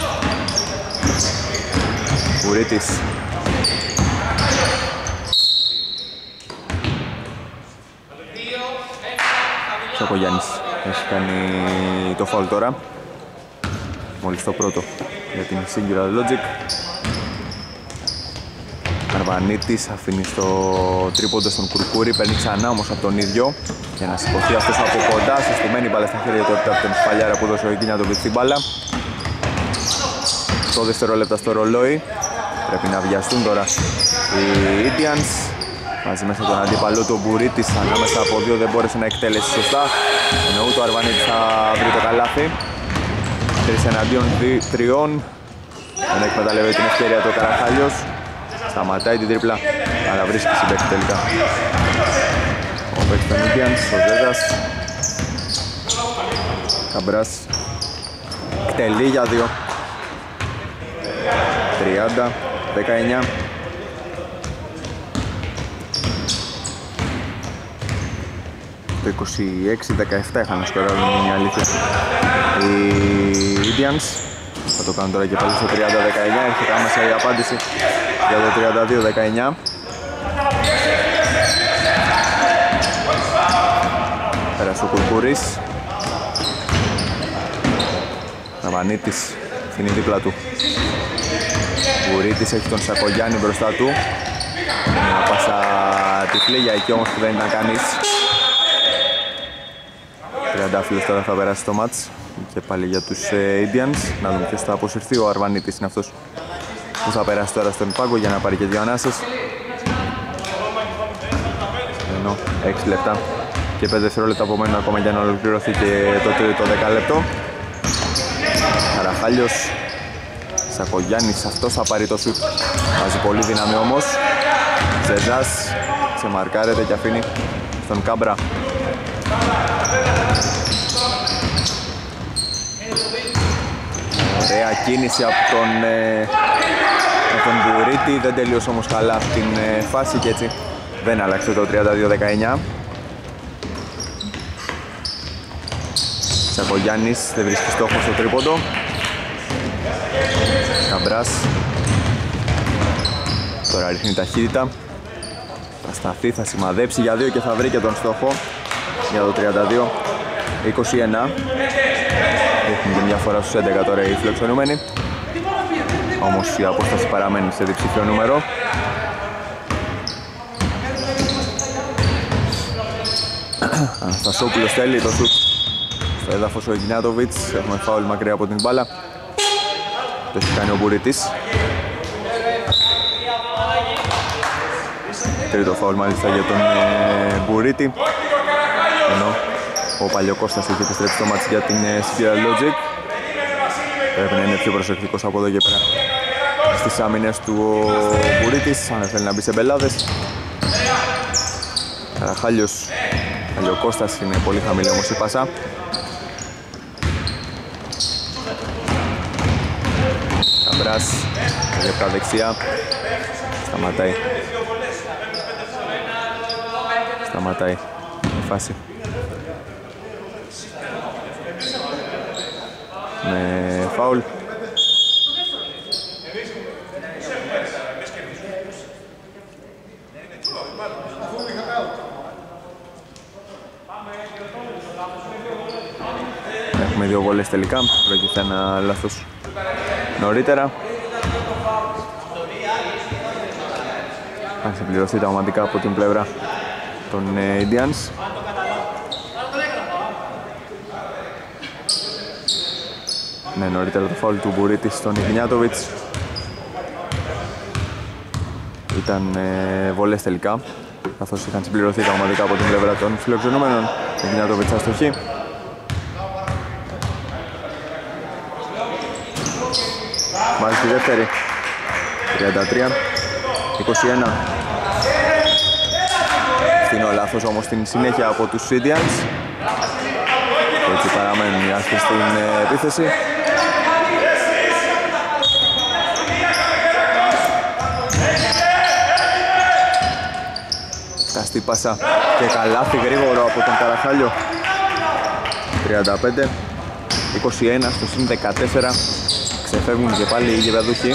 Κουρίτης. Σακογιάννης έχει κάνει το φάουλ τώρα. Μόλις το πρώτο για την Singular Logic. Αρβανίτης αφήνει στο τρίποντο στον Κουρκούρη, παίρνει ξανά όμως από τον ίδιο για να σηκωθεί αυτός από κοντά. Συστημένη μπάλα στα χέρια του από τον Σπαλιάρα που δώσε ο Κινιάτοβιτς την μπάλα. Το δευτερόλεπτα στο ρολόι. Πρέπει να βιαστούν τώρα οι Indians. Μαζί μέσα τον αντίπαλο του Μπουρίτης, ανάμεσα από δύο δεν μπόρεσε να εκτέλεσει σωστά. Ενώ ούτε ο Αρβανίτης θα βρει το καλάθι. Τρεις εναντίον τριών. Δεν εκμεταλλεύεται την ευκαιρία του Καραχάλιος. Σταματάει την τρίπλα, αλλά βρίσκει συμπαίκτη τελικά. Ο παίκτης των Indians, ο Ζέζας. Καμπράς εκτελεί για δύο. τριάντα δεκαεννιά. Το είκοσι έξι δεκαεπτά είχαν σκοράρει, είναι η αλήθεια. Οι Indians θα το κάνουν τώρα και πάλι στο τριάντα δεκαεννιά. Έρχεται άμεσα η απάντηση για το τριάντα δύο δεκαεννιά. Πέρασε ο Κουρκούρης. Ναβανίτης στην δίπλα του. Κουρίτης έχει τον Σακογιάννη μπροστά του. Μια πάσα τυφλή για εκεί όμως που δεν ήταν κανείς. Τριαντάφυλλος τώρα θα περάσει το μάτς και πάλι για τους ε, Indians. Να δούμε ποιος θα αποσυρθεί. Ο Αρβανίτης είναι αυτός που θα περάσει τώρα στον πάγκο για να πάρει και δύο ανάσες. Ενώ έξι λεπτά και πέντε δευτερόλεπτα απομένουν ακόμα για να ολοκληρωθεί και το τρίτο δεκάλεπτο. Καραχάλιος. Σακογιάννης, αυτός θα πάρει το σουτ. Βάζει πολύ δύναμη όμως. Ζεζάς ξεμαρκάρεται και αφήνει στον Κάμπρα. Ωραία κίνηση από τον, ε, από τον Μπουρίτη. Δεν τελείωσε όμως καλά την ε, φάση και έτσι δεν άλλαξε το τριάντα δύο δεκαεννιά. Σακογιάννης δεν βρίσκει στόχο στο τρίποντο. Καμπράς τώρα ρίχνει ταχύτητα. Θα σταθεί, θα σημαδέψει για δύο και θα βρει και τον στόχο για το τριάντα δύο είκοσι ένα. Έχουν την διαφορά στους έντεκα τώρα οι φιλοξενούμενοι. Όμως η απόσταση παραμένει σε διψήφιο νούμερο. Αναστασόπουλος θέλει το σουτ στο έδαφος ο Ιγνιάτοβιτς. Έχουμε φάουλ μακριά από την μπάλα. Το έχει κάνει ο Μπουρίτης. Τρίτο φάουλ μάλιστα για τον ε, Μπουρίτη. Ενώ ο Παλιοκώστας έχει επιστρέψει το μάτς για την ε, Sphere Logic. Πρέπει να είναι πιο προσεκτικός από εδώ και πέρα στις άμυνες του ο Μπουρίτης, αν θέλει να μπει σε μπελάδες. Καραχάλιος, Παλιοκώστας είναι πολύ χαμηλή όμως η πάσα. Καμπράς, λεπτά δεξιά. Σταματάει. Σταματάει η φάση. Με φάουλ. Έχουμε δύο βολές τελικά, πρόκειται ένα λάθος νωρίτερα. Αν συμπληρωθεί τα ομαδικά από την πλευρά των Indians. Ναι, νωρίτερα το φάουλ του Μπουρίτη στον Ιγνιάτοβιτς. Ήταν ε, βολές τελικά, καθώς είχαν συμπληρωθεί τα ομαδικά από την πλευρά των φιλοξενούμενων. Ιγνιάτοβιτς αστοχή. Βάζει τη δεύτερη. τριάντα τρία είκοσι ένα. Φθηνό λάθος όμως στην συνέχεια από τους Indians. Και έτσι παραμένουν οι άσχες στην ε, επίθεση. Καστή πάσα και καλάθι γρήγορο από τον Καραχάλιο. τριάντα πέντε είκοσι ένα στο συν δεκατέσσερα. Ξεφεύγουν και πάλι οι γηπεδούχοι.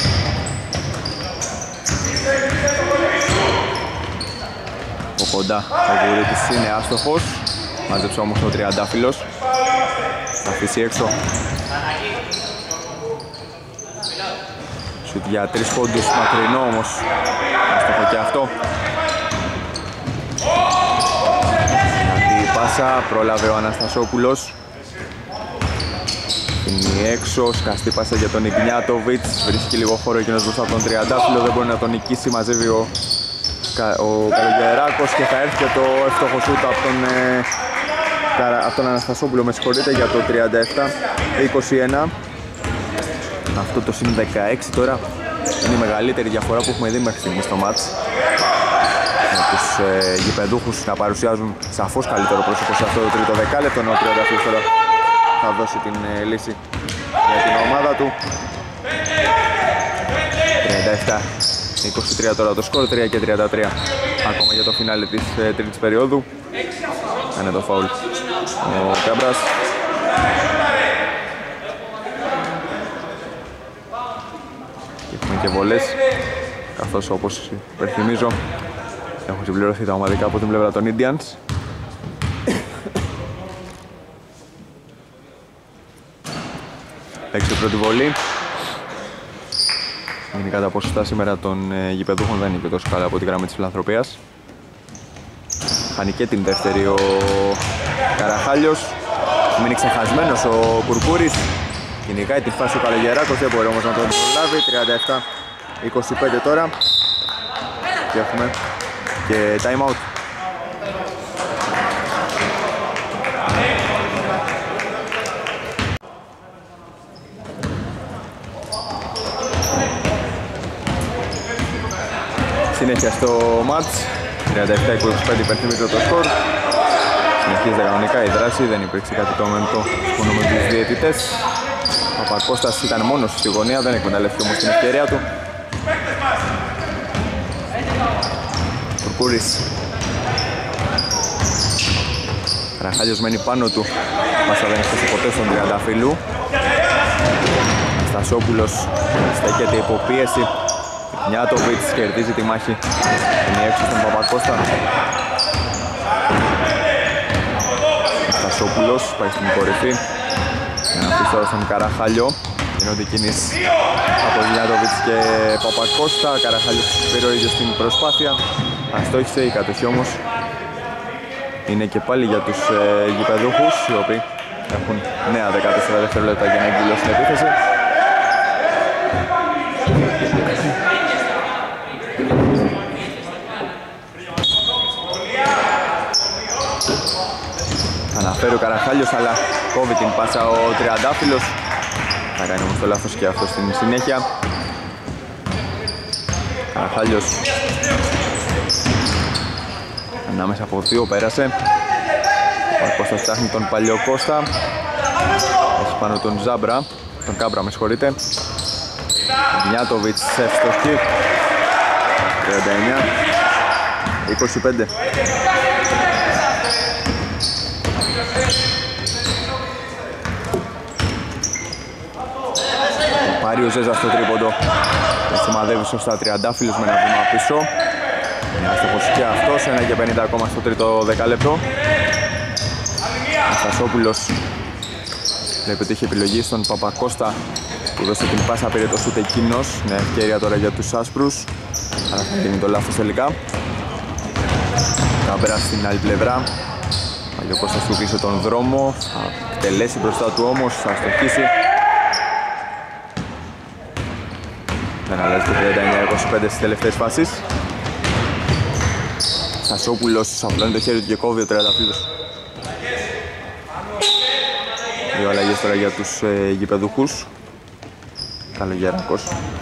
Από κοντά ο Βουρίτης είναι άστοχος. Μάζεψε όμως ο τριαντάφυλλος. Θα αφήσει έξω. Σουτ για τρεις πόντους, μακρινό όμως. Άστοχο και αυτό. Αντί πάσα, πρόλαβε ο Αναστασόπουλος. Είναι έξω, σκαστή πάσα για τον Ιγνιάτοβιτς. Βρίσκει λίγο χώρο εκείνος μπροστά από τον τριαντάφυλλο. Δεν μπορεί να τον νικήσει, μαζεύει ο, ο Καλογεράκος και θα έρθει και το εύστοχο σούτ από τον, ε, από τον Αναστασόπουλο, με συγχωρείτε, για το τριάντα επτά είκοσι ένα. Αυτό το συν δεκαέξι τώρα είναι η μεγαλύτερη διαφορά που έχουμε δει μέχρι στιγμής στο μάτς. Με τους ε, γηπεδούχους να παρουσιάζουν σαφώς καλύτερο πρόσωπο σε αυτό το τρίτο δεκάλεπτο, ενώ ο τριαντάφυλλος τώρα θα δώσει την ε, λύση για την ομάδα του. τριάντα επτά είκοσι τρία τώρα το σκορ, τρία και τριάντα τρία ακόμα για το φινάλε της ε, τρίτης περίοδου. Κάνε το φάουλ ο Κάμπρας. Και έχουμε και βολές, καθώς όπως υπενθυμίζω έχουν συμπληρωθεί τα ομαδικά από την πλευρά των Indians. Έξω πρώτη βολή. Γενικά τα ποσοστά σήμερα των ε, γηπεδούχων δεν είναι και τόσο καλά από τη γραμμή της φιλανθρωπίας. Χάνει και την δεύτερη ο Καραχάλιος. Μείνει ξεχασμένος ο Κουρκούρης. Κυνηγάει τη φάση ο Καλογεράκος, δεν μπορεί όμως να τον προλάβει. τριάντα επτά είκοσι πέντε τώρα. Και έχουμε και time out. Συνέχεια στο μάτς, τριάντα επτά είκοσι πέντε υπενθυμίζω το σκορ. Συνεχίζεται κανονικά η δράση, δεν υπήρξε κάτι το μεντό μόνο με τους διαιτητές. Ο Παπακώστας ήταν μόνος στη γωνία, δεν εκμεταλλεύτηκε όμως την ευκαιρία του. Κουρκούρης. Καραχάλιος μένει πάνω του, πάσα δεν έφτασε ποτέ στον τριανταφύλλου. Στασόπουλος στέκεται υπό πίεση. Νιάτοβιτς κερδίζει τη μάχη. Είναι έξω στον Παπακώστα. Στασόπουλος πάει στην κορυφή. Ένα αφήσει τώρα στον Καραχάλιο. Γίνονται κινήσεις από Νιάτοβιτς και Παπακώστα. Καραχάλιος πήρε ο ίδιος στην προσπάθεια. Αστόχησε, η κατοχή όμως είναι και πάλι για τους ε, γηπεδούχους, οι οποίοι έχουν νέα δεκατέσσερα δευτερόλεπτα για να εκδηλώσουν την επίθεση. Αναφέρει ο Καραχάλιος, αλλά κόβει την πάσα ο Τριαντάφυλλος. Θα κάνει όμως το λάθος και αυτό στην συνέχεια. Καραχάλιος ανάμεσα από δύο πέρασε. Ο Κώστας ψάχνει τον Παλιοκώστα. Έχει πάνω τον Ζάμπρα, τον Κάμπρα με συγχωρείτε. Νιάτοβιτς εύστοχη. τριάντα εννιά είκοσι πέντε. Πάρει ο Ζέζα στο τρίποντο. Σημαδεύει σωστά Τριαντάφυλλος με ένα βήμα πίσω. Είναι άστοχος και αυτός, ένα και πενήντα ακόμα στο τρίτο δεκάλεπτο. Στασόπουλος βλέπει ότι είχε επιλογή στον Παπακώστα που δώσε την πάσα, πήρε το σούτ εκείνος. Είναι ευκαιρία τώρα για τους άσπρους, αλλά θα γίνει το λάθος τελικά. Κάμπερα στην άλλη πλευρά. Παλιοκώστας του πίσω τον δρόμο, θα εκτελέσει μπροστά του όμως, θα αστοχίσει. Δεν αλλάζει το τριάντα εννιά είκοσι πέντε στις τελευταίες φάσεις. Στασόπουλος απλώνει το χέρι του και κόβει ο Τριανταφύλλος. Δύο αλλαγές τώρα για τους ε, γηπεδούχους. Καλογεράκος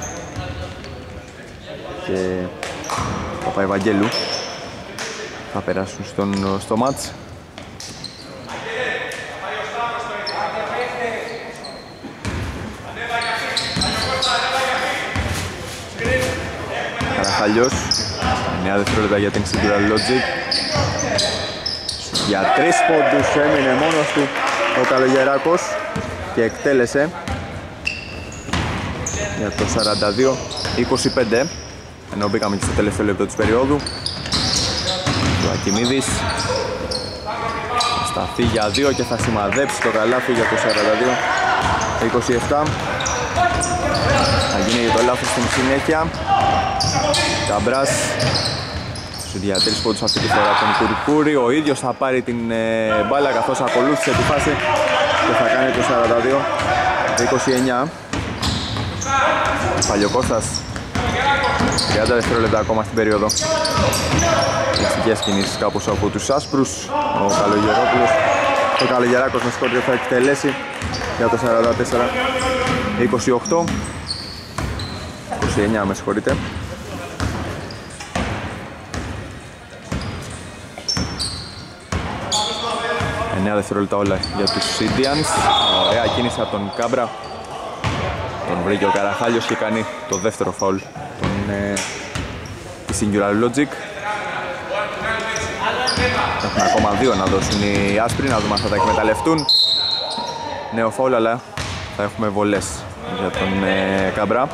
και Παπαϊβαγγέλου θα περάσουν στον, στο μάτς. Καραχάλιος, εννιά δευτερόλεπτα για την Singular Logic. Για τρεις πόντους έμεινε μόνος του ο Καλογεράκος και εκτέλεσε για το σαράντα δύο είκοσι πέντε, ενώ μπήκαμε και στο τελευταίο λεπτό της περίοδου. Ο Ακιμίδης σταθεί για δύο και θα σημαδέψει το καλάθι για το σαράντα δύο είκοσι επτά. Θα γίνει το λάθος στην συνέχεια. Καμπράς για τρεις πόντους αυτή τη φορά από τον Κουρκούρη. Ο ίδιος θα πάρει την ε, μπάλα καθώς ακολούθησε τη φάση και θα κάνει το σαράντα δύο είκοσι εννιά. Παλιοκώστας, τριάντα δευτερόλεπτα ακόμα στην περίοδο. Εξηγές κινήσεις κάπως από τους άσπρους. Ο Καλογερόπουλος, ο Καλογεράκος με σκόρπιο θα εκτελέσει για το σαράντα τέσσερα είκοσι οκτώ. είκοσι εννιά με συγχωρείτε. εννιά δευτερόλεπτα όλα για τους Indians. Ωραία κίνηση από τον Κάμπρα. Τον βρήκε ο Καραχάλιος και κάνει το δεύτερο φαουλ τον, ε, τη Singular Logic. Έχουν ακόμα δύο να δώσουν οι άσπροι, να δούμε αν θα τα εκμεταλλευτούν. Νέο φαουλ, αλλά θα έχουμε βολές για τον ε, Κάμπρα.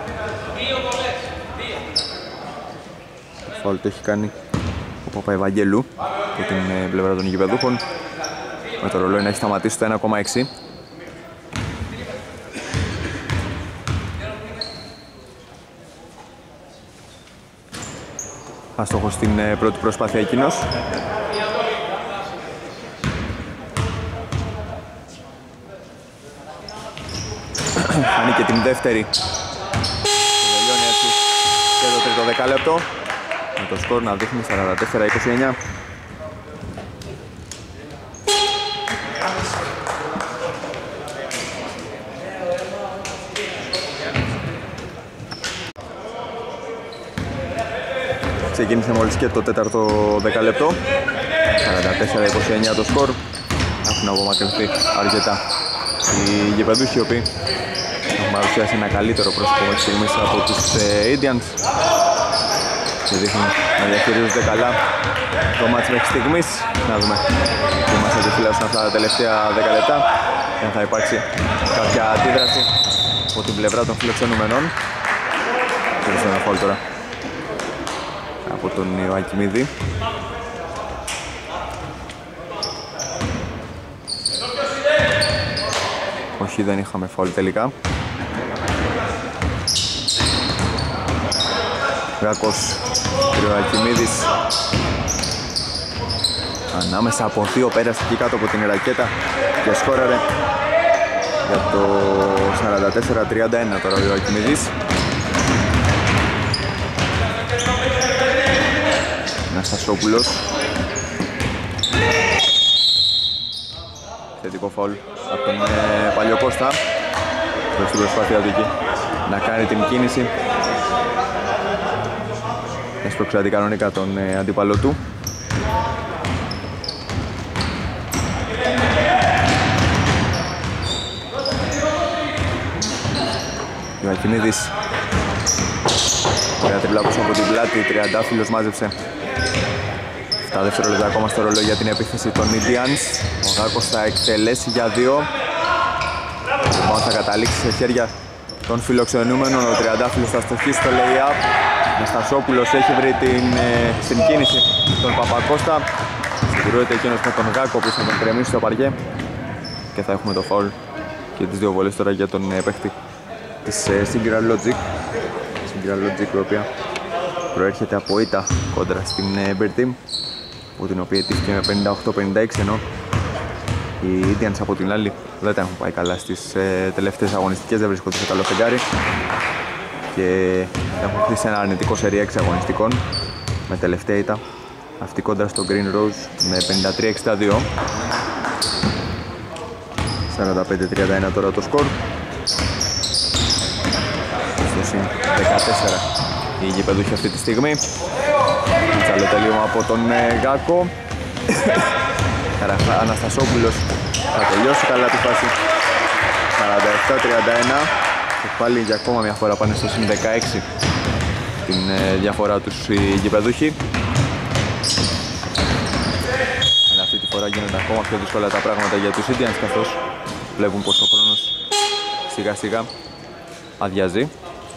Το φαουλ το έχει κάνει ο Παπαϊβαγγέλου από την ε, πλευρά των γηπεδούχων. Με το ρολόι να έχει σταματήσει το ένα κόμμα έξι. Αστόχος στην ε, πρώτη προσπάθεια εκείνος. Κάνει και την δεύτερη. Και τελειώνει έτσι και το τρίτο δεκάλεπτο. Με το σκορ να δείχνει σαράντα τέσσερα είκοσι εννιά. Ξεκίνησε μόλις και το τέταρτο δεκάλεπτο. σαράντα τέσσερα είκοσι εννιά το σκορ. Έχουν απομακρυνθεί αρκετά οι γηπεδούχοι, οι οποίοι έχουν παρουσιάσει ένα καλύτερο πρόσωπο μέχρι στιγμής από τους ε, Indians και δείχνουν να διαχειρίζονται καλά το μάτς μέχρι στιγμής. Να δούμε τι μας αντιφυλάσσουν αυτά τα τελευταία δέκα λεπτά και αν θα υπάρξει κάποια αντίδραση από την πλευρά των φιλοξενούμενων. Κέρδισε ένα φάουλ τώρα από τον Ιωακιμίδη. Όχι, δεν είχαμε φάουλ τελικά. Γάκος, Ιωακιμίδης. Ανάμεσα από δύο πέρασε εκεί κάτω από την ρακέτα και σκόραρε για το σαράντα τέσσερα τριάντα ένα τώρα ο Ιωακιμίδης. Αναστασόπουλος. Θετικό φάουλ από τον ε, Παλιοκώστα. Προς την προσπάθεια του εκεί να κάνει την κίνηση. Έσπρωξε αντικανονικά τον ε, αντίπαλο του. Ιωακιμίδης. Ωραία τριπλάκος από την πλάτη, τριαντάφυλλος μάζεψε. εφτά δευτερόλεπτα ακόμα στο ρολόι για την επίθεση των Indians. Ο Γάκος θα εκτελέσει για δύο. Λοιπόν, θα καταλήξει σε χέρια των φιλοξενούμενων. Ο τριαντάφυλλος θα στοχίσει στο lay-up. Ναστασόπουλος έχει βρει την, ε, στην κίνηση τον Παπακώστα. Συγκρούεται εκείνος με τον Γάκο που θα τον κρεμίσει στο παριέ. Και θα έχουμε το foul και τις δύο βολές τώρα για τον ε, παίχτη της ε, Singular Logic. Singular Logic, η οποία προέρχεται από ήττα κόντρα στην ε, Bear Team, που την οποία ετήθηκε με πενήντα οκτώ πενήντα έξι, ενώ οι Indians από την άλλη δεν τα έχουν πάει καλά στις ε, τελευταίες αγωνιστικές, δεν βρίσκονται σε καλό φεγγάρι και έχουν χτίσει ένα αρνητικό σερί έξι αγωνιστικών με τελευταία ήττα αυτή κόντρα στο Green Rose με πενήντα τρία εξήντα δύο. σαράντα πέντε τριάντα ένα τώρα το σκορ. Στο συν δεκατέσσερα η γηπεδούχη αυτή τη στιγμή. Άλλο τελείωμα από τον ε, Γάκο. Αναστασόπουλος θα τελειώσει καλά τη φάση. σαράντα επτά τριάντα ένα. Και πάλι για ακόμα μια φορά πάνε στο συν δεκαέξι την ε, διαφορά τους οι γηπεδούχοι. Αλλά αυτή τη φορά γίνονται ακόμα πιο δύσκολα τα πράγματα για τους Indians, καθώς βλέπουν πως ο χρόνος σιγά σιγά αδειάζει.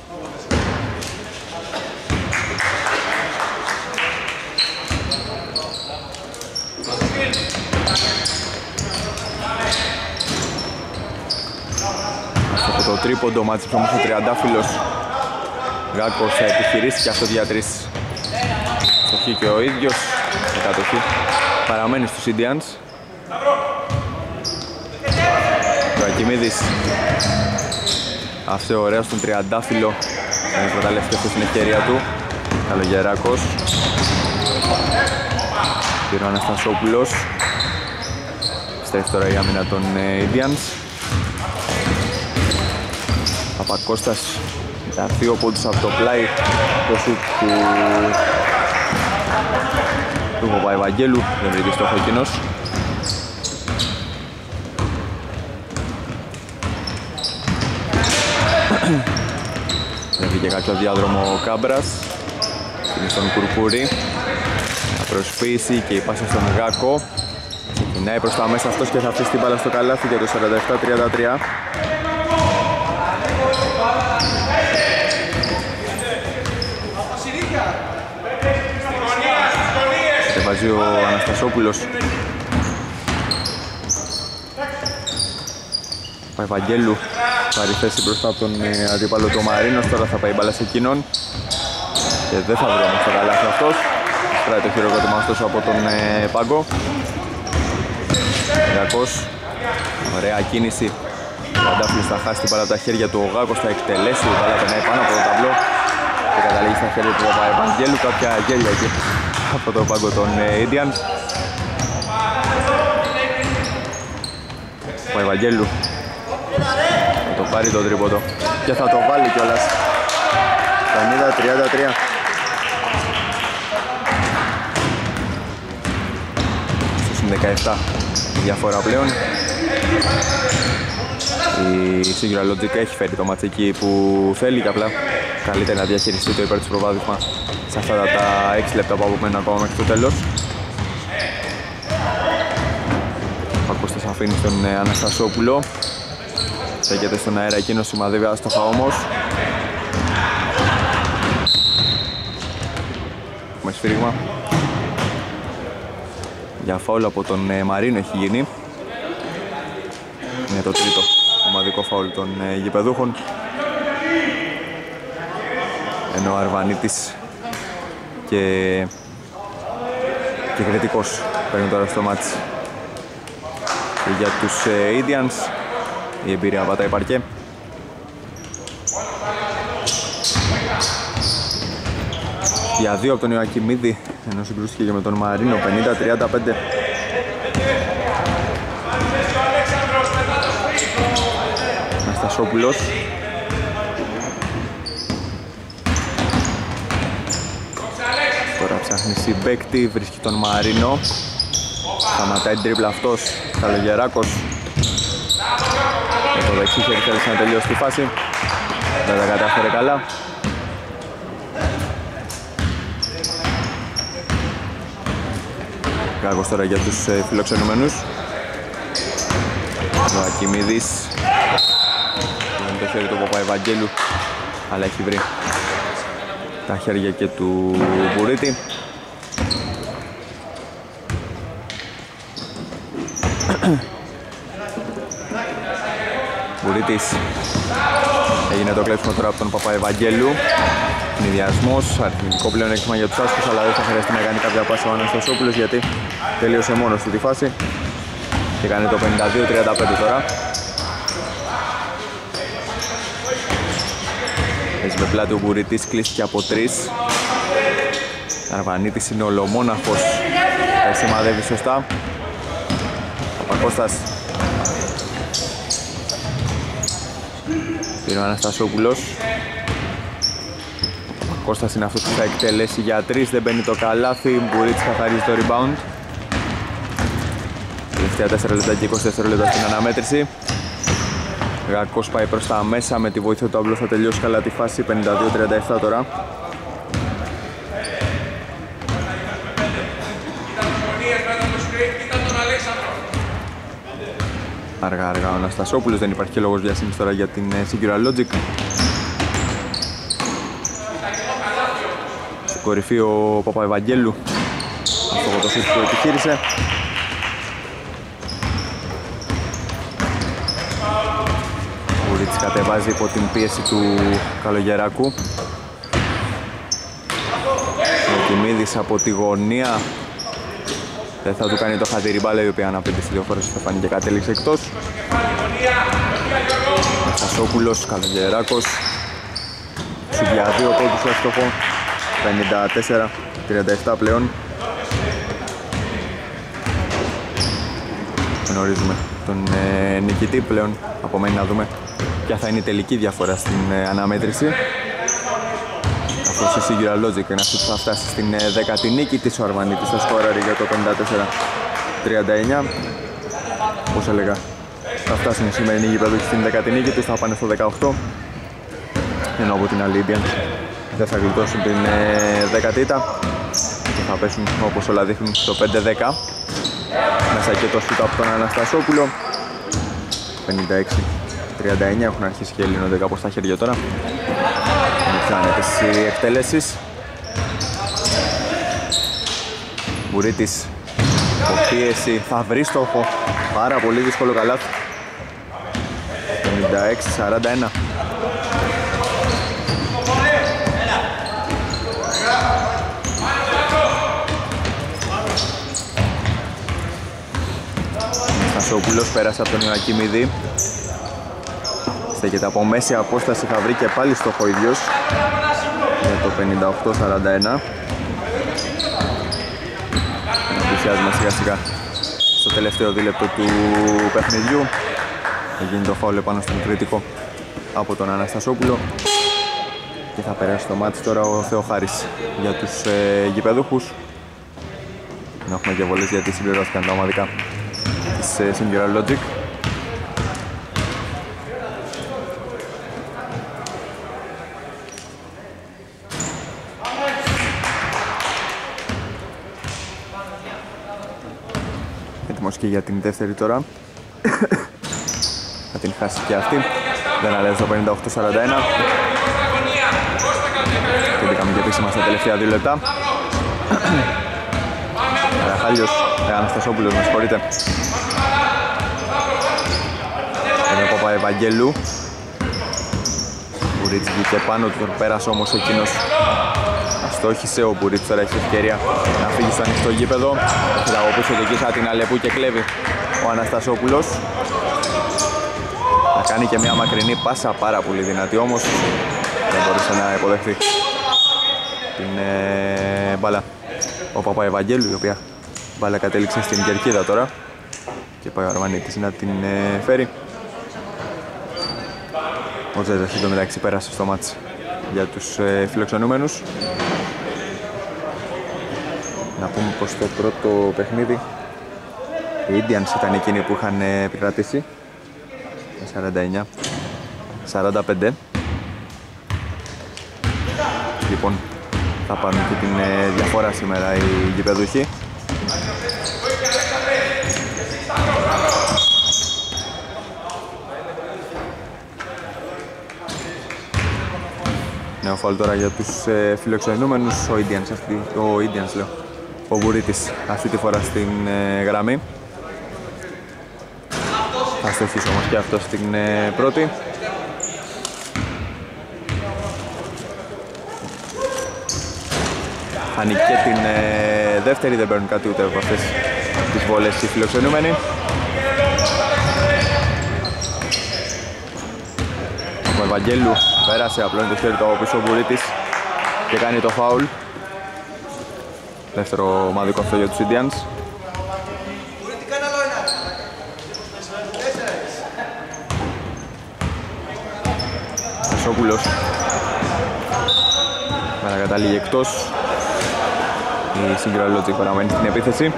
Το τρίποντο μάτσιψε όμως ο τριαντάφυλλος. Γάκος θα επιχειρήσει και αυτό για τρεις. Στοχή και ο ίδιος. Η κατοχή παραμένει στους Indians. Ο Ακιμίδης άφησε ωραία στον τριαντάφυλλο. Θα εκμεταλλευτεί αυτό στην ευκαιρία του. Καλογεράκος. Πήρε ο Αναστασόπουλος. Στρέφει τώρα η άμυνα των Indians. Παπακώστας τα δύο πόντους από το πλάι, το σουτ του του Παπαϊβαγγέλου, δεν βρήκε στόχο εκείνος. Δεν βρήκε κάποιο διάδρομο ο Κάμπρας. Είναι στον Κουρκούρη. Προσποίηση και η πάσα στον Γάκο. Ξεκινάει προς τα μέσα αυτός και θα αφήσει την μπάλα στο καλάθι για το σαράντα επτά τριάντα τρία. Βάζει ο Αναστασόπουλος. Παϊβαγγέλου πάρει θέση μπροστά από τον ε, αντίπαλο του Μαρίνος. Τώρα θα πάει μπάλα σε εκείνον και δεν θα βρει όμως το καλάθι αυτός. Σπράει το χειροκρότημα ωστόσο από τον ε, Πάγκο. Γάκος, ωραία κίνηση. Ο Αντάφλης θα χάσει την μπάλα από τα χέρια του. Ο Γάκος θα εκτελέσει, η μπάλα περνάει πάνω από το ταμπλό και καταλήγει στα χέρια του Παπαϊβαγγέλου. Κάποια γέλια εκεί από το Πάγκο των Indians. Ο Ευαγγέλου θα το πάρει το τρίποντο και θα το βάλει κιόλας. πενήντα τριάντα τρία. Στο συν δεκαεπτά η διαφορά πλέον. Η Singular Logic έχει φέρει το ματσίκι που θέλει και απλά καλύτερα να διαχειριστεί το υπέρ της προβάδισμα σε αυτά τα έξι λεπτά που απομένουν ακόμα μέχρι το τέλος. Ο Κώστας αφήνει στον Αναστασόπουλο. Στέκεται στον αέρα εκείνος, σημαδεύει άστοχα όμως. έχουμε σφύριγμα. Για φάουλ από τον ε, Μαρίνο έχει γίνει. Είναι το τρίτο ομαδικό φάουλ των ε, γηπεδούχων. Ενώ ο Αρβανίτης και, και Κρητικός παίρνουν τώρα στο μάτς. Και για τους ε, Indians η εμπειρία πατάει παρκέ. Για δύο από τον Ιωακιμίδη, ενώ συγκρούστηκε και με τον Μαρίνο, πενήντα τριάντα πέντε. Αναστασόπουλος. Τώρα ψάχνει συμπαίκτη, βρίσκει τον Μαρίνο. Σταματάει την τρίπλα αυτός, Καλογεράκος. Με το δεξί χέρι θέλησε να τελειώσει τη φάση. Δεν τα κατάφερε καλά. Κάκος τώρα για τους ε, φιλοξενούμενους. Ο Ακιμίδης. Είναι το χέρι του Παπαϊβαγγέλου, αλλά έχει βρει τα χέρια και του Μπουρίτη. Μπουρίτης. Έγινε το κλέψιμο τώρα από τον Παπαϊβαγγέλου. Νηδιασμός, αριθμητικό πλεονέκτημα για τους άσπρους, αλλά δεν θα χρειαστεί να κάνει κάποια πάση ο Αναστασόπουλος γιατί τελείωσε μόνος του τη φάση και κάνει το πενήντα δύο τριάντα πέντε τώρα. Έχει με πλάτη ο Μπουρίτης, κλείστηκε από τρεις. Αρβανίτης είναι ολομόναχος, τα σημαδεύει σωστά. Παπακώστας. Πήρε ο Αναστασόπουλος. Ο Κώστας είναι αυτός που θα εκτελέσει για τρεις, δεν μπαίνει το καλάθι. Μπουρίτης καθαρίζει το rebound. Τελευταία τέσσερα λεπτά και είκοσι τέσσερα λεπτά στην αναμέτρηση. Γακός πάει προς τα μέσα, με τη βοήθεια του ταμπλό θα τελειώσει καλά τη φάση. πενήντα δύο τριάντα επτά τώρα. Αργά αργά ο Αναστασόπουλος, δεν υπάρχει και λόγος βιασύνης τώρα για την Singular Logic. Στην κορυφή ο Παπαϊβαγγέλου, αυτό το σούτ που επιχείρησε. Ο Ρίτσις κατεβάζει υπό την πίεση του Καλογεράκου. Ο Κιμίδης από τη γωνία. Δεν θα του κάνει το χατήρι μπάλα, η οποία αναπήντησε δύο φορές στο φάνηκε κατέληξε εκτός. Μαστασόπουλος, Καλογεράκος. Σου για δύο πόντους στο στόχο. πενήντα τέσσερα τριάντα επτά πλέον. Γνωρίζουμε τον ε, νικητή πλέον. Απομένει να δούμε ποια θα είναι η τελική διαφορά στην ε, αναμέτρηση. Καθώς η Singular Logic είναι αυτή που θα φτάσει στην ε, δέκατη νίκη της. Ο Αρβανίτης θα σκόραρει για το πενήντα τέσσερα τριάντα εννιά. Όπως έλεγα, θα φτάσουν οι σημερινοί γηπεδούχοι στην δέκατη νίκη τους, θα πάνε στο δεκαοκτώ. Ενώ από την άλλη δεν θα γλιτώσουν την ε, δέκατη ήττα και θα πέσουν όπως όλα δείχνουν στο πέντε δέκα. Μέσα και το σούτ από τον Αναστασόπουλο. πενήντα έξι τριάντα εννιά, έχουν αρχίσει και λύνονται κάπως τα χέρια τώρα. Είναι πιάνεται στις εκτέλεσεις. Μπουρίτης, υποπίεση, θα βρει στόχο. Πάρα πολύ δύσκολο καλάθι. πενήντα έξι σαράντα ένα. Αναστασόπουλος πέρασε από τον Ιωακιμίδη. Στέκεται από μέση απόσταση, θα βρει και πάλι στόχο ο ίδιος για το πενήντα οκτώ σαράντα ένα. Πλησιάζουμε σιγά σιγά στο τελευταίο δίλεπτο του παιχνιδιού. Έγινε το φάουλ πάνω στον κριτικό από τον Αναστασόπουλο και θα περάσει το μάτς τώρα ο Θεοχάρης για τους ε, γηπεδούχους. Να έχουμε και βολές γιατί συμπληρώθηκαν τα ομαδικά της ε, Singular Logic. Έτοιμος και για την δεύτερη τώρα. Θα την χάσει και αυτή. Δεν αλλάζει το πενήντα οκτώ σαράντα ένα. Και μπήκαμε και επίσημα στα τελευταία δύο λεπτά. Καραχάλιος, ε, Αναστασόπουλος, με συγχωρείτε. Είναι ο Παπαευαγγέλου. Μπουρίτς βγήκε πάνω του, τον πέρασε όμως εκείνος. Αστόχησε, ο Μπουρίτς τώρα έχει ευκαιρία να φύγει στο ανοιχτό γήπεδο. Έχει τα πίσω και εκεί σαν την Αλεπού και κλέβει ο Αναστασόπουλος. Θα κάνει και μια μακρινή πάσα, πάρα πολύ δυνατή όμως δεν μπορούσε να υποδεχθεί την ε, μπάλα ο Παπαευαγγέλου, η οποία μπάλα κατέληξε στην κερκίδα τώρα και πάει ο Αρμανίτης να την ε, φέρει. Ο Τζέζας εδώ μεταξύ πέρασε στο μάτς για τους ε, φιλοξενούμενους. Να πούμε πως το πρώτο παιχνίδι οι Indians ήταν εκείνοι που είχαν ε, επικρατήσει με σαράντα εννιά σαράντα πέντε. Λοιπόν, θα πάρουν και την ε, διαφορά σήμερα οι γηπεδούχοι. Νέο φάουλ τώρα για τους ε, φιλοξενούμενους. Ο Indians, αυτή, ο Indians λέω, ο Μπουρίτης αυτή τη φορά στην ε, γραμμή. Θα στοχίσει όμως και αυτό στην ε, πρώτη. Χάνει και την ε, δεύτερη, δεν παίρνουν κάτι ούτε από αυτές τις βόλες οι φιλοξενούμενοι. Ο Ευαγγέλου πέρασε, απλώνει το χέρι του από πίσω ο Μπουρίτης και κάνει το φάουλ. Δεύτερο ομαδικό αυτό για τους Indians. Σόπουλος καταλήγει εκτός. Η Συγκραλότζη παραμένει στην επίθεση.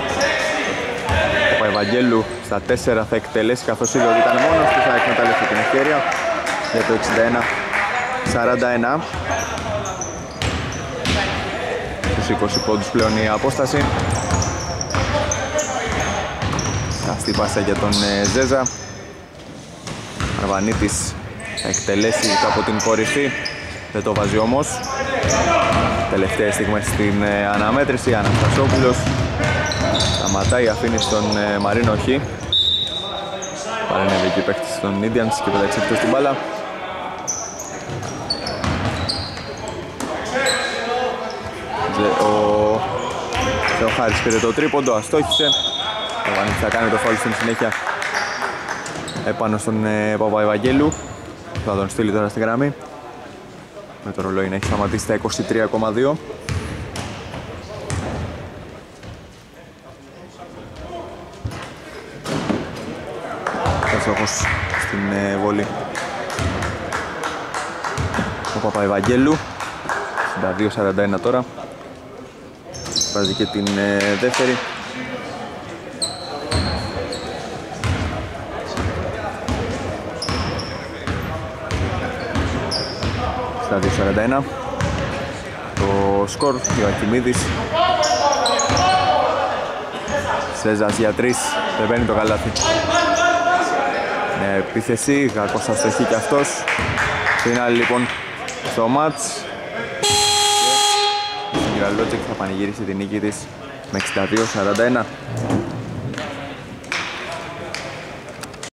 Ο Παπαευαγγέλου στα τέσσερα θα εκτελέσει, καθώς είδε ότι ήταν μόνος του, θα εκμεταλλευτεί την ευκαιρία για το εξήντα ένα σαράντα ένα. Στους είκοσι πόντους πλέον η απόσταση. Αυτή πάσα για τον Ζέζα. Αρβανίτης θα εκτελέσει από την κορυφή, δεν το βάζει όμως. Τελευταίες στιγμές στην ε, αναμέτρηση, Αναστασόπουλος σταματάει, αφήνει στον ε, Μαρίνο Χ. Παρενέβη εκεί παίκτης των Indians και πέταξε εκτός την μπάλα. Ο Θεοχάρης πήρε το τρίποντο, αστόχησε. Ο Βανίτης θα κάνει το φάουλ στην συνέχεια επάνω στον ε, Παπαευαγγέλου. Θα τον στείλει τώρα στη γραμμή. Με το ρολόι να έχει σταματήσει στα είκοσι τρία κόμμα δύο. Εύστοχος στην ε, βολή ο Παπαευαγγέλου. εξήντα δύο σαράντα ένα τώρα. Βάζει και την ε, δεύτερη. εξήντα δύο σαράντα ένα. Το σκορ, Ιωακιμίδης. Σέζας για τρεις, δεν παίρνει το καλάθι. Ναι, επίθεση, κακός αστοχή κι αυτός. Φινάλι λοιπόν στο μάτς. Και η Συγκραλότζεκ θα πανηγυρίσει την νίκη της με εξήντα δύο σαράντα ένα.